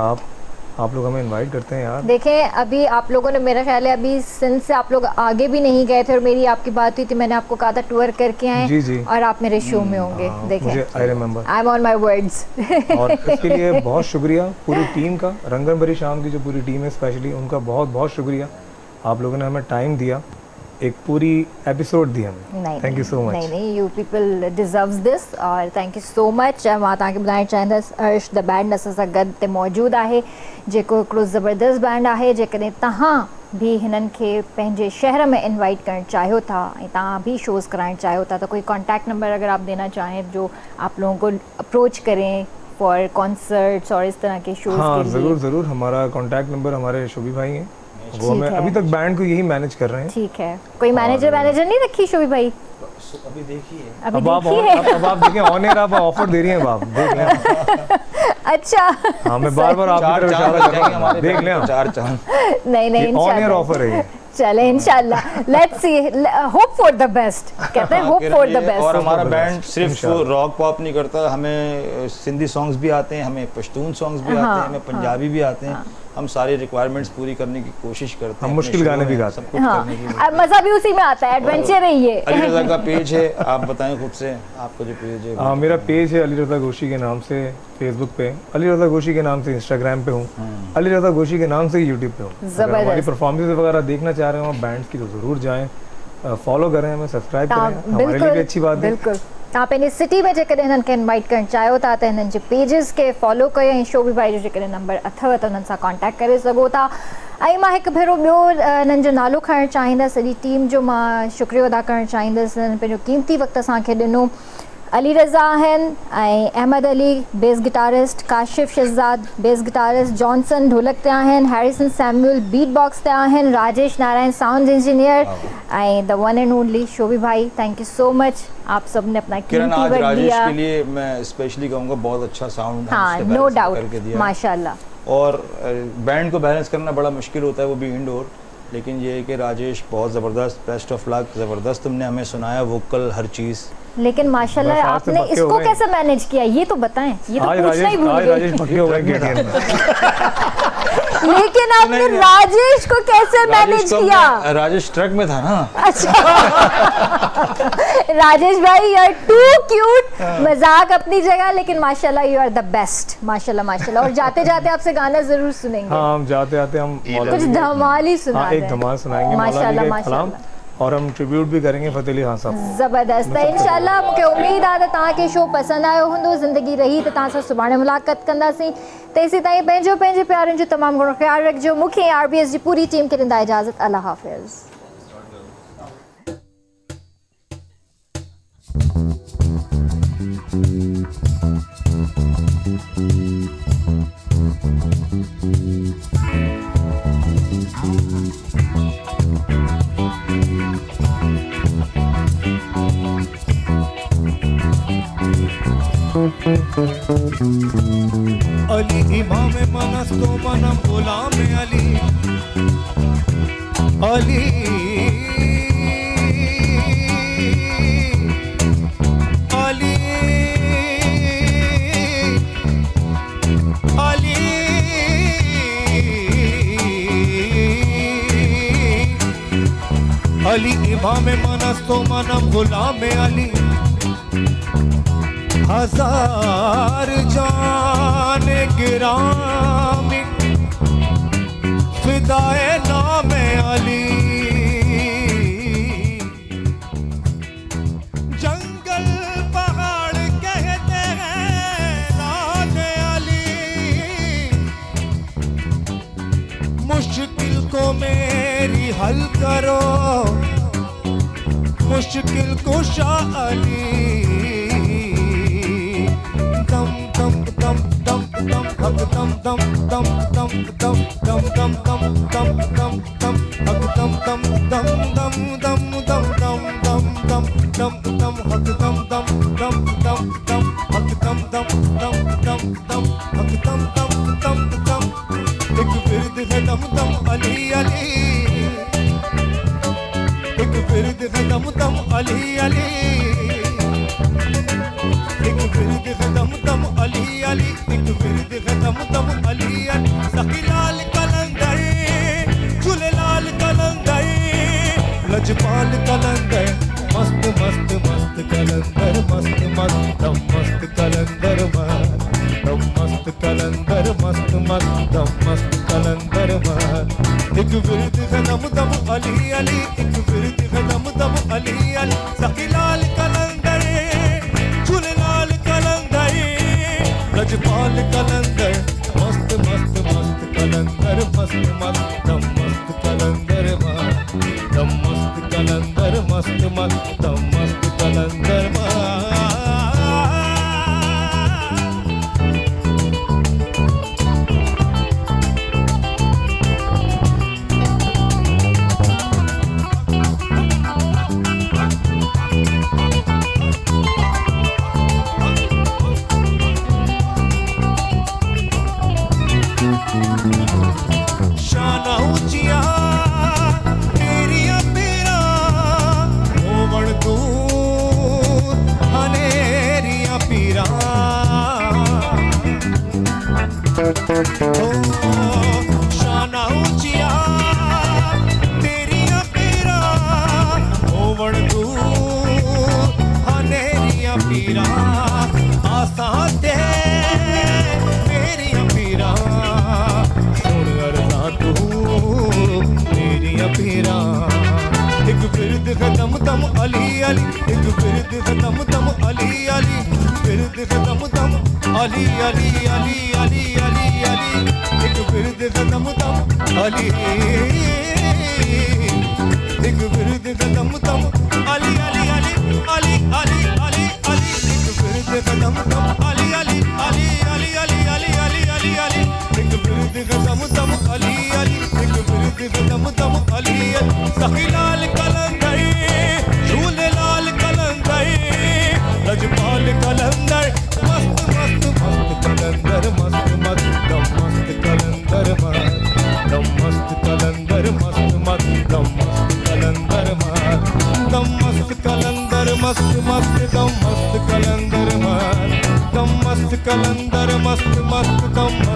आप लोग हमें इनवाइट करते हैं यार। देखें अभी आप लोगों ने, मेरा ख्याल है अभी सिंस से आप लोग आगे भी नहीं गए थे और मेरी आपकी बात हुई थी, मैंने आपको कहा था टूर करके आए। जी। और आप मेरे शो में होंगे। देखें I remember, I am on my words. और इसके लिए बहुत शुक्रिया पूरी टीम का, रंगन भरी शाम की जो पूरी टीम है स्पेशली उनका बहुत बहुत शुक्रिया। आप लोगों ने हमें टाइम दिया, एक पूरी एपिसोड दी हमें। Thank you so much. नहीं, यू पीपल डिजर्व्स दिस और थैंक यू सो मच। मां तव्हांखे ॿुधाइणु चाहींदसि अर्श द बैंड असां सां गॾु ते मौजूदु आहे, जेको हिकिड़ो ज़बरदस्त बैंड आहे। जेकॾहिं तव्हां भी हिननि खे पंहिंजे शहर में इनवाइट करणु चाहियो था ऐं तव्हां भी शोज़ कराइणु चाहियो था, तो कोई कॉन्टैक्ट नंबर अगर आप देना चाहें जो आप लोगों को अप्रोच करें फॉर कॉन्सर्ट्स और इस तरह के शोज़ के लिए। ज़रूर हमारा कॉन्टैक्ट नंबर हमारे शोभी भाई हैं, वो हमें अभी तक बैंड को यही मैनेज कर रहे हैं। ठीक है, कोई मैनेजर नहीं रखी शोभी भाई? अभी देखिए, अब आप देखें ऑन एयर आप ऑफर दे रही हैं, आप देख लें। अच्छा, हाँ मैं बार आपकी तरफ इशारा कर रहा हूं, देख लें 4 चांद। नहीं ऑन एयर ऑफर है ये। चले इंशाल्लाह, let's see, hope for the best, कहते हैं होप फॉर द बेस्ट। और हमारा बैंड सिर्फ रॉक पॉप नहीं करता, हमें सिंधी सॉन्ग्स भी आते हैं, हमें पश्तून सॉन्ग्स भी आते हैं, हमें पंजाबी भी आते हैं। हम सारी रिक्वायरमेंट्स पूरी करने की कोशिश करते हैं। हम मुश्किल गाने भी गाते हैं। मजा भी उसी में आता है, एडवेंचर है ये। अली रज़ा का पेज है, आप बताएं खुद से, आपका जो पेज है। हाँ, मेरा पेज है अली रज़ा गोशी के नाम से फेसबुक पे, अली रज़ा गोशी के नाम से इंस्टाग्राम पे हूँ, अली रज़ा गोशी के नाम से यूट्यूब पे हूँ। हमारी परफॉर्मेंस वगैरह देखना चाह रहे हो बैंड्स की तो ज़रूर जाएँ, फॉलो करें, हमें सब्सक्राइब करें, हमारे लिए भी अच्छी बात है। तव्हां पंहिंजी सिटी में जेकॾहिं हिननि खे इनवाइट करणु चाहियो था त हिननि जे पेजिस खे फॉलो कयो ऐं शोभी भाई जो जेकॾहिं नंबर अथव त हुननि सां कॉन्टेक्ट करे सघो था। ऐं मां हिकु भेरो ॿियो हिननि जो नालो खणणु चाहींदसि, सॼी टीम जो मां शुक्रियो अदा करणु चाहींदसि। हिननि पंहिंजो कीमती वक़्तु असांखे ॾिनो। अली रज़ा आहिनि ऐं Ahmad Ali bass guitarist, Kashif Shahzad bass guitarist, Johnson ढोलक ते आहिनि, हैरिसन सैमुअल बीट बॉक्स ते आहिनि, Rajesh Narayan sound engineer and the one and only Shobhi भाई। थैंक यू सो मच, आप सब ने अपना कीमती वक्त दिया। राजेश के लिए मैं स्पेशली कहूँगा बहुत अच्छा साउंड, हाँ नो डाउट, माशाल्लाह। और बैंड को बैलेंस करना बड़ा मुश्किल होता है, वो भी इंडोर, लेकिन ये है कि राजेश बहुत ज़बरदस्त, बेस्ट ऑफ लक, ज़बरदस्त तुमने हमें सुनाया, वोकल हर चीज़। लेकिन माशाल्लाह आपने इसको कैसे मैनेज किया ये तो बताएं, ये तो पूछना ही भूल गए। लेकिन आपने राजेश को कैसे मैनेज किया? राजेश ट्रक में था ना। अच्छा राजेश भाई यू आर टू क्यूट, मजाक अपनी जगह, लेकिन माशाल्लाह यू आर द बेस्ट, माशाल्लाह माशाल्लाह। और जाते जाते आपसे गाना जरूर सुनेंगे। हाँ, हम जाते आते हम कुछ धमाल ही सुना एक धमाल सुनाएंगे माशाल्लाह माशाल्लाह, और हम ट्रिब्यूट भी करेंगे फ़तेह अली खान साहब। ज़बरदस्त है इंशाल्लाह। मूंखे उम्मीद आहे त तव्हांखे शो पसंदि आयो हूंदो। ज़िंदगी रही त तव्हां सां सुभाणे मुलाक़ात कंदासीं। तेसीं ताईं पंहिंजे प्यारनि जो तमामु घणो ख़्यालु रखिजो। मूंखे RBS जी पूरी टीम खे ॾींदा इजाज़त। अल्लाह हाफ़िज़। अली इमाम मनस्तो मनम गुलाम अली अली अली अली अली इमाम मनस्तो मनम गुलाम अली हजार जान गिरामी फिदाए नाम अली जंगल पहाड़ कहते हैं नाम अली मुश्किल को मेरी हल करो मुश्किल कुशा अली दम दम दम दम दम हक दम दम दम दम दम दम दम दम दम दम दम हक दम दम दम दम दम दम दम दम दम दम दम हक दम दम दम दम दम हक दम दम दम दम दम हक दम दम दम दम एक विरद है दम दम अली अली एक विरद है दम दम अली अली एक विरद है दम दम अली अली एक विरद है दम दम अली अली सखी लाल कलंदर झूले लाल कलंदर लजपाल कलंदर मस्त मस्त मस्त कलंदर मस्त मस्त दम मस्त कलंदर दम मस्त कलंदर मस्त मस्त दम मस्त कलंदर एक विरद है दम दम अली अली एक विरद है दम दम अली अली सखी लाल कलंदर झूले लाल कलंदर लजपाल कलंदर मस्त मस्त मस्त कलंदर मस्त मस्त दम मस्त कलंदर दम मस्त कलंदर मस्त मस्त दम मस्त कलंदर शाना ऊंचिया तेरिया पीरा होवण दूर हनेरिया पीरा शाना ऊंचिया तेरिया पीरा होवण दूर हनेरिया पीरा आसा दे मेरिया पीरा पीरा एक विरद है दम दम अली अली एक विरद है दम दम अली अली विरद है दम दम अली अली अली अली अली अली एक विरद है दम दम अली एक विरद है दम दम अली अली अली अली अली अली अली एक विरद है दम दम अली अली अली अली अली अली अली अली अली एक विरद है दम दम अली अली एक विरद है दम दम अली सखी लाल कलंदर झूले लाल कलंदर लजपाल कलंदर मस्त मस्त मस्त कलंदर मस्त मस्त दम मस्त कलंदर दम मस्त कलंदर मस्त मस्त दम मस्त कलंदर दम मस्त कलंदर मस्त मस्त दम मस्त कलंदर दम मस्त कलंदर मस्त मस्त दम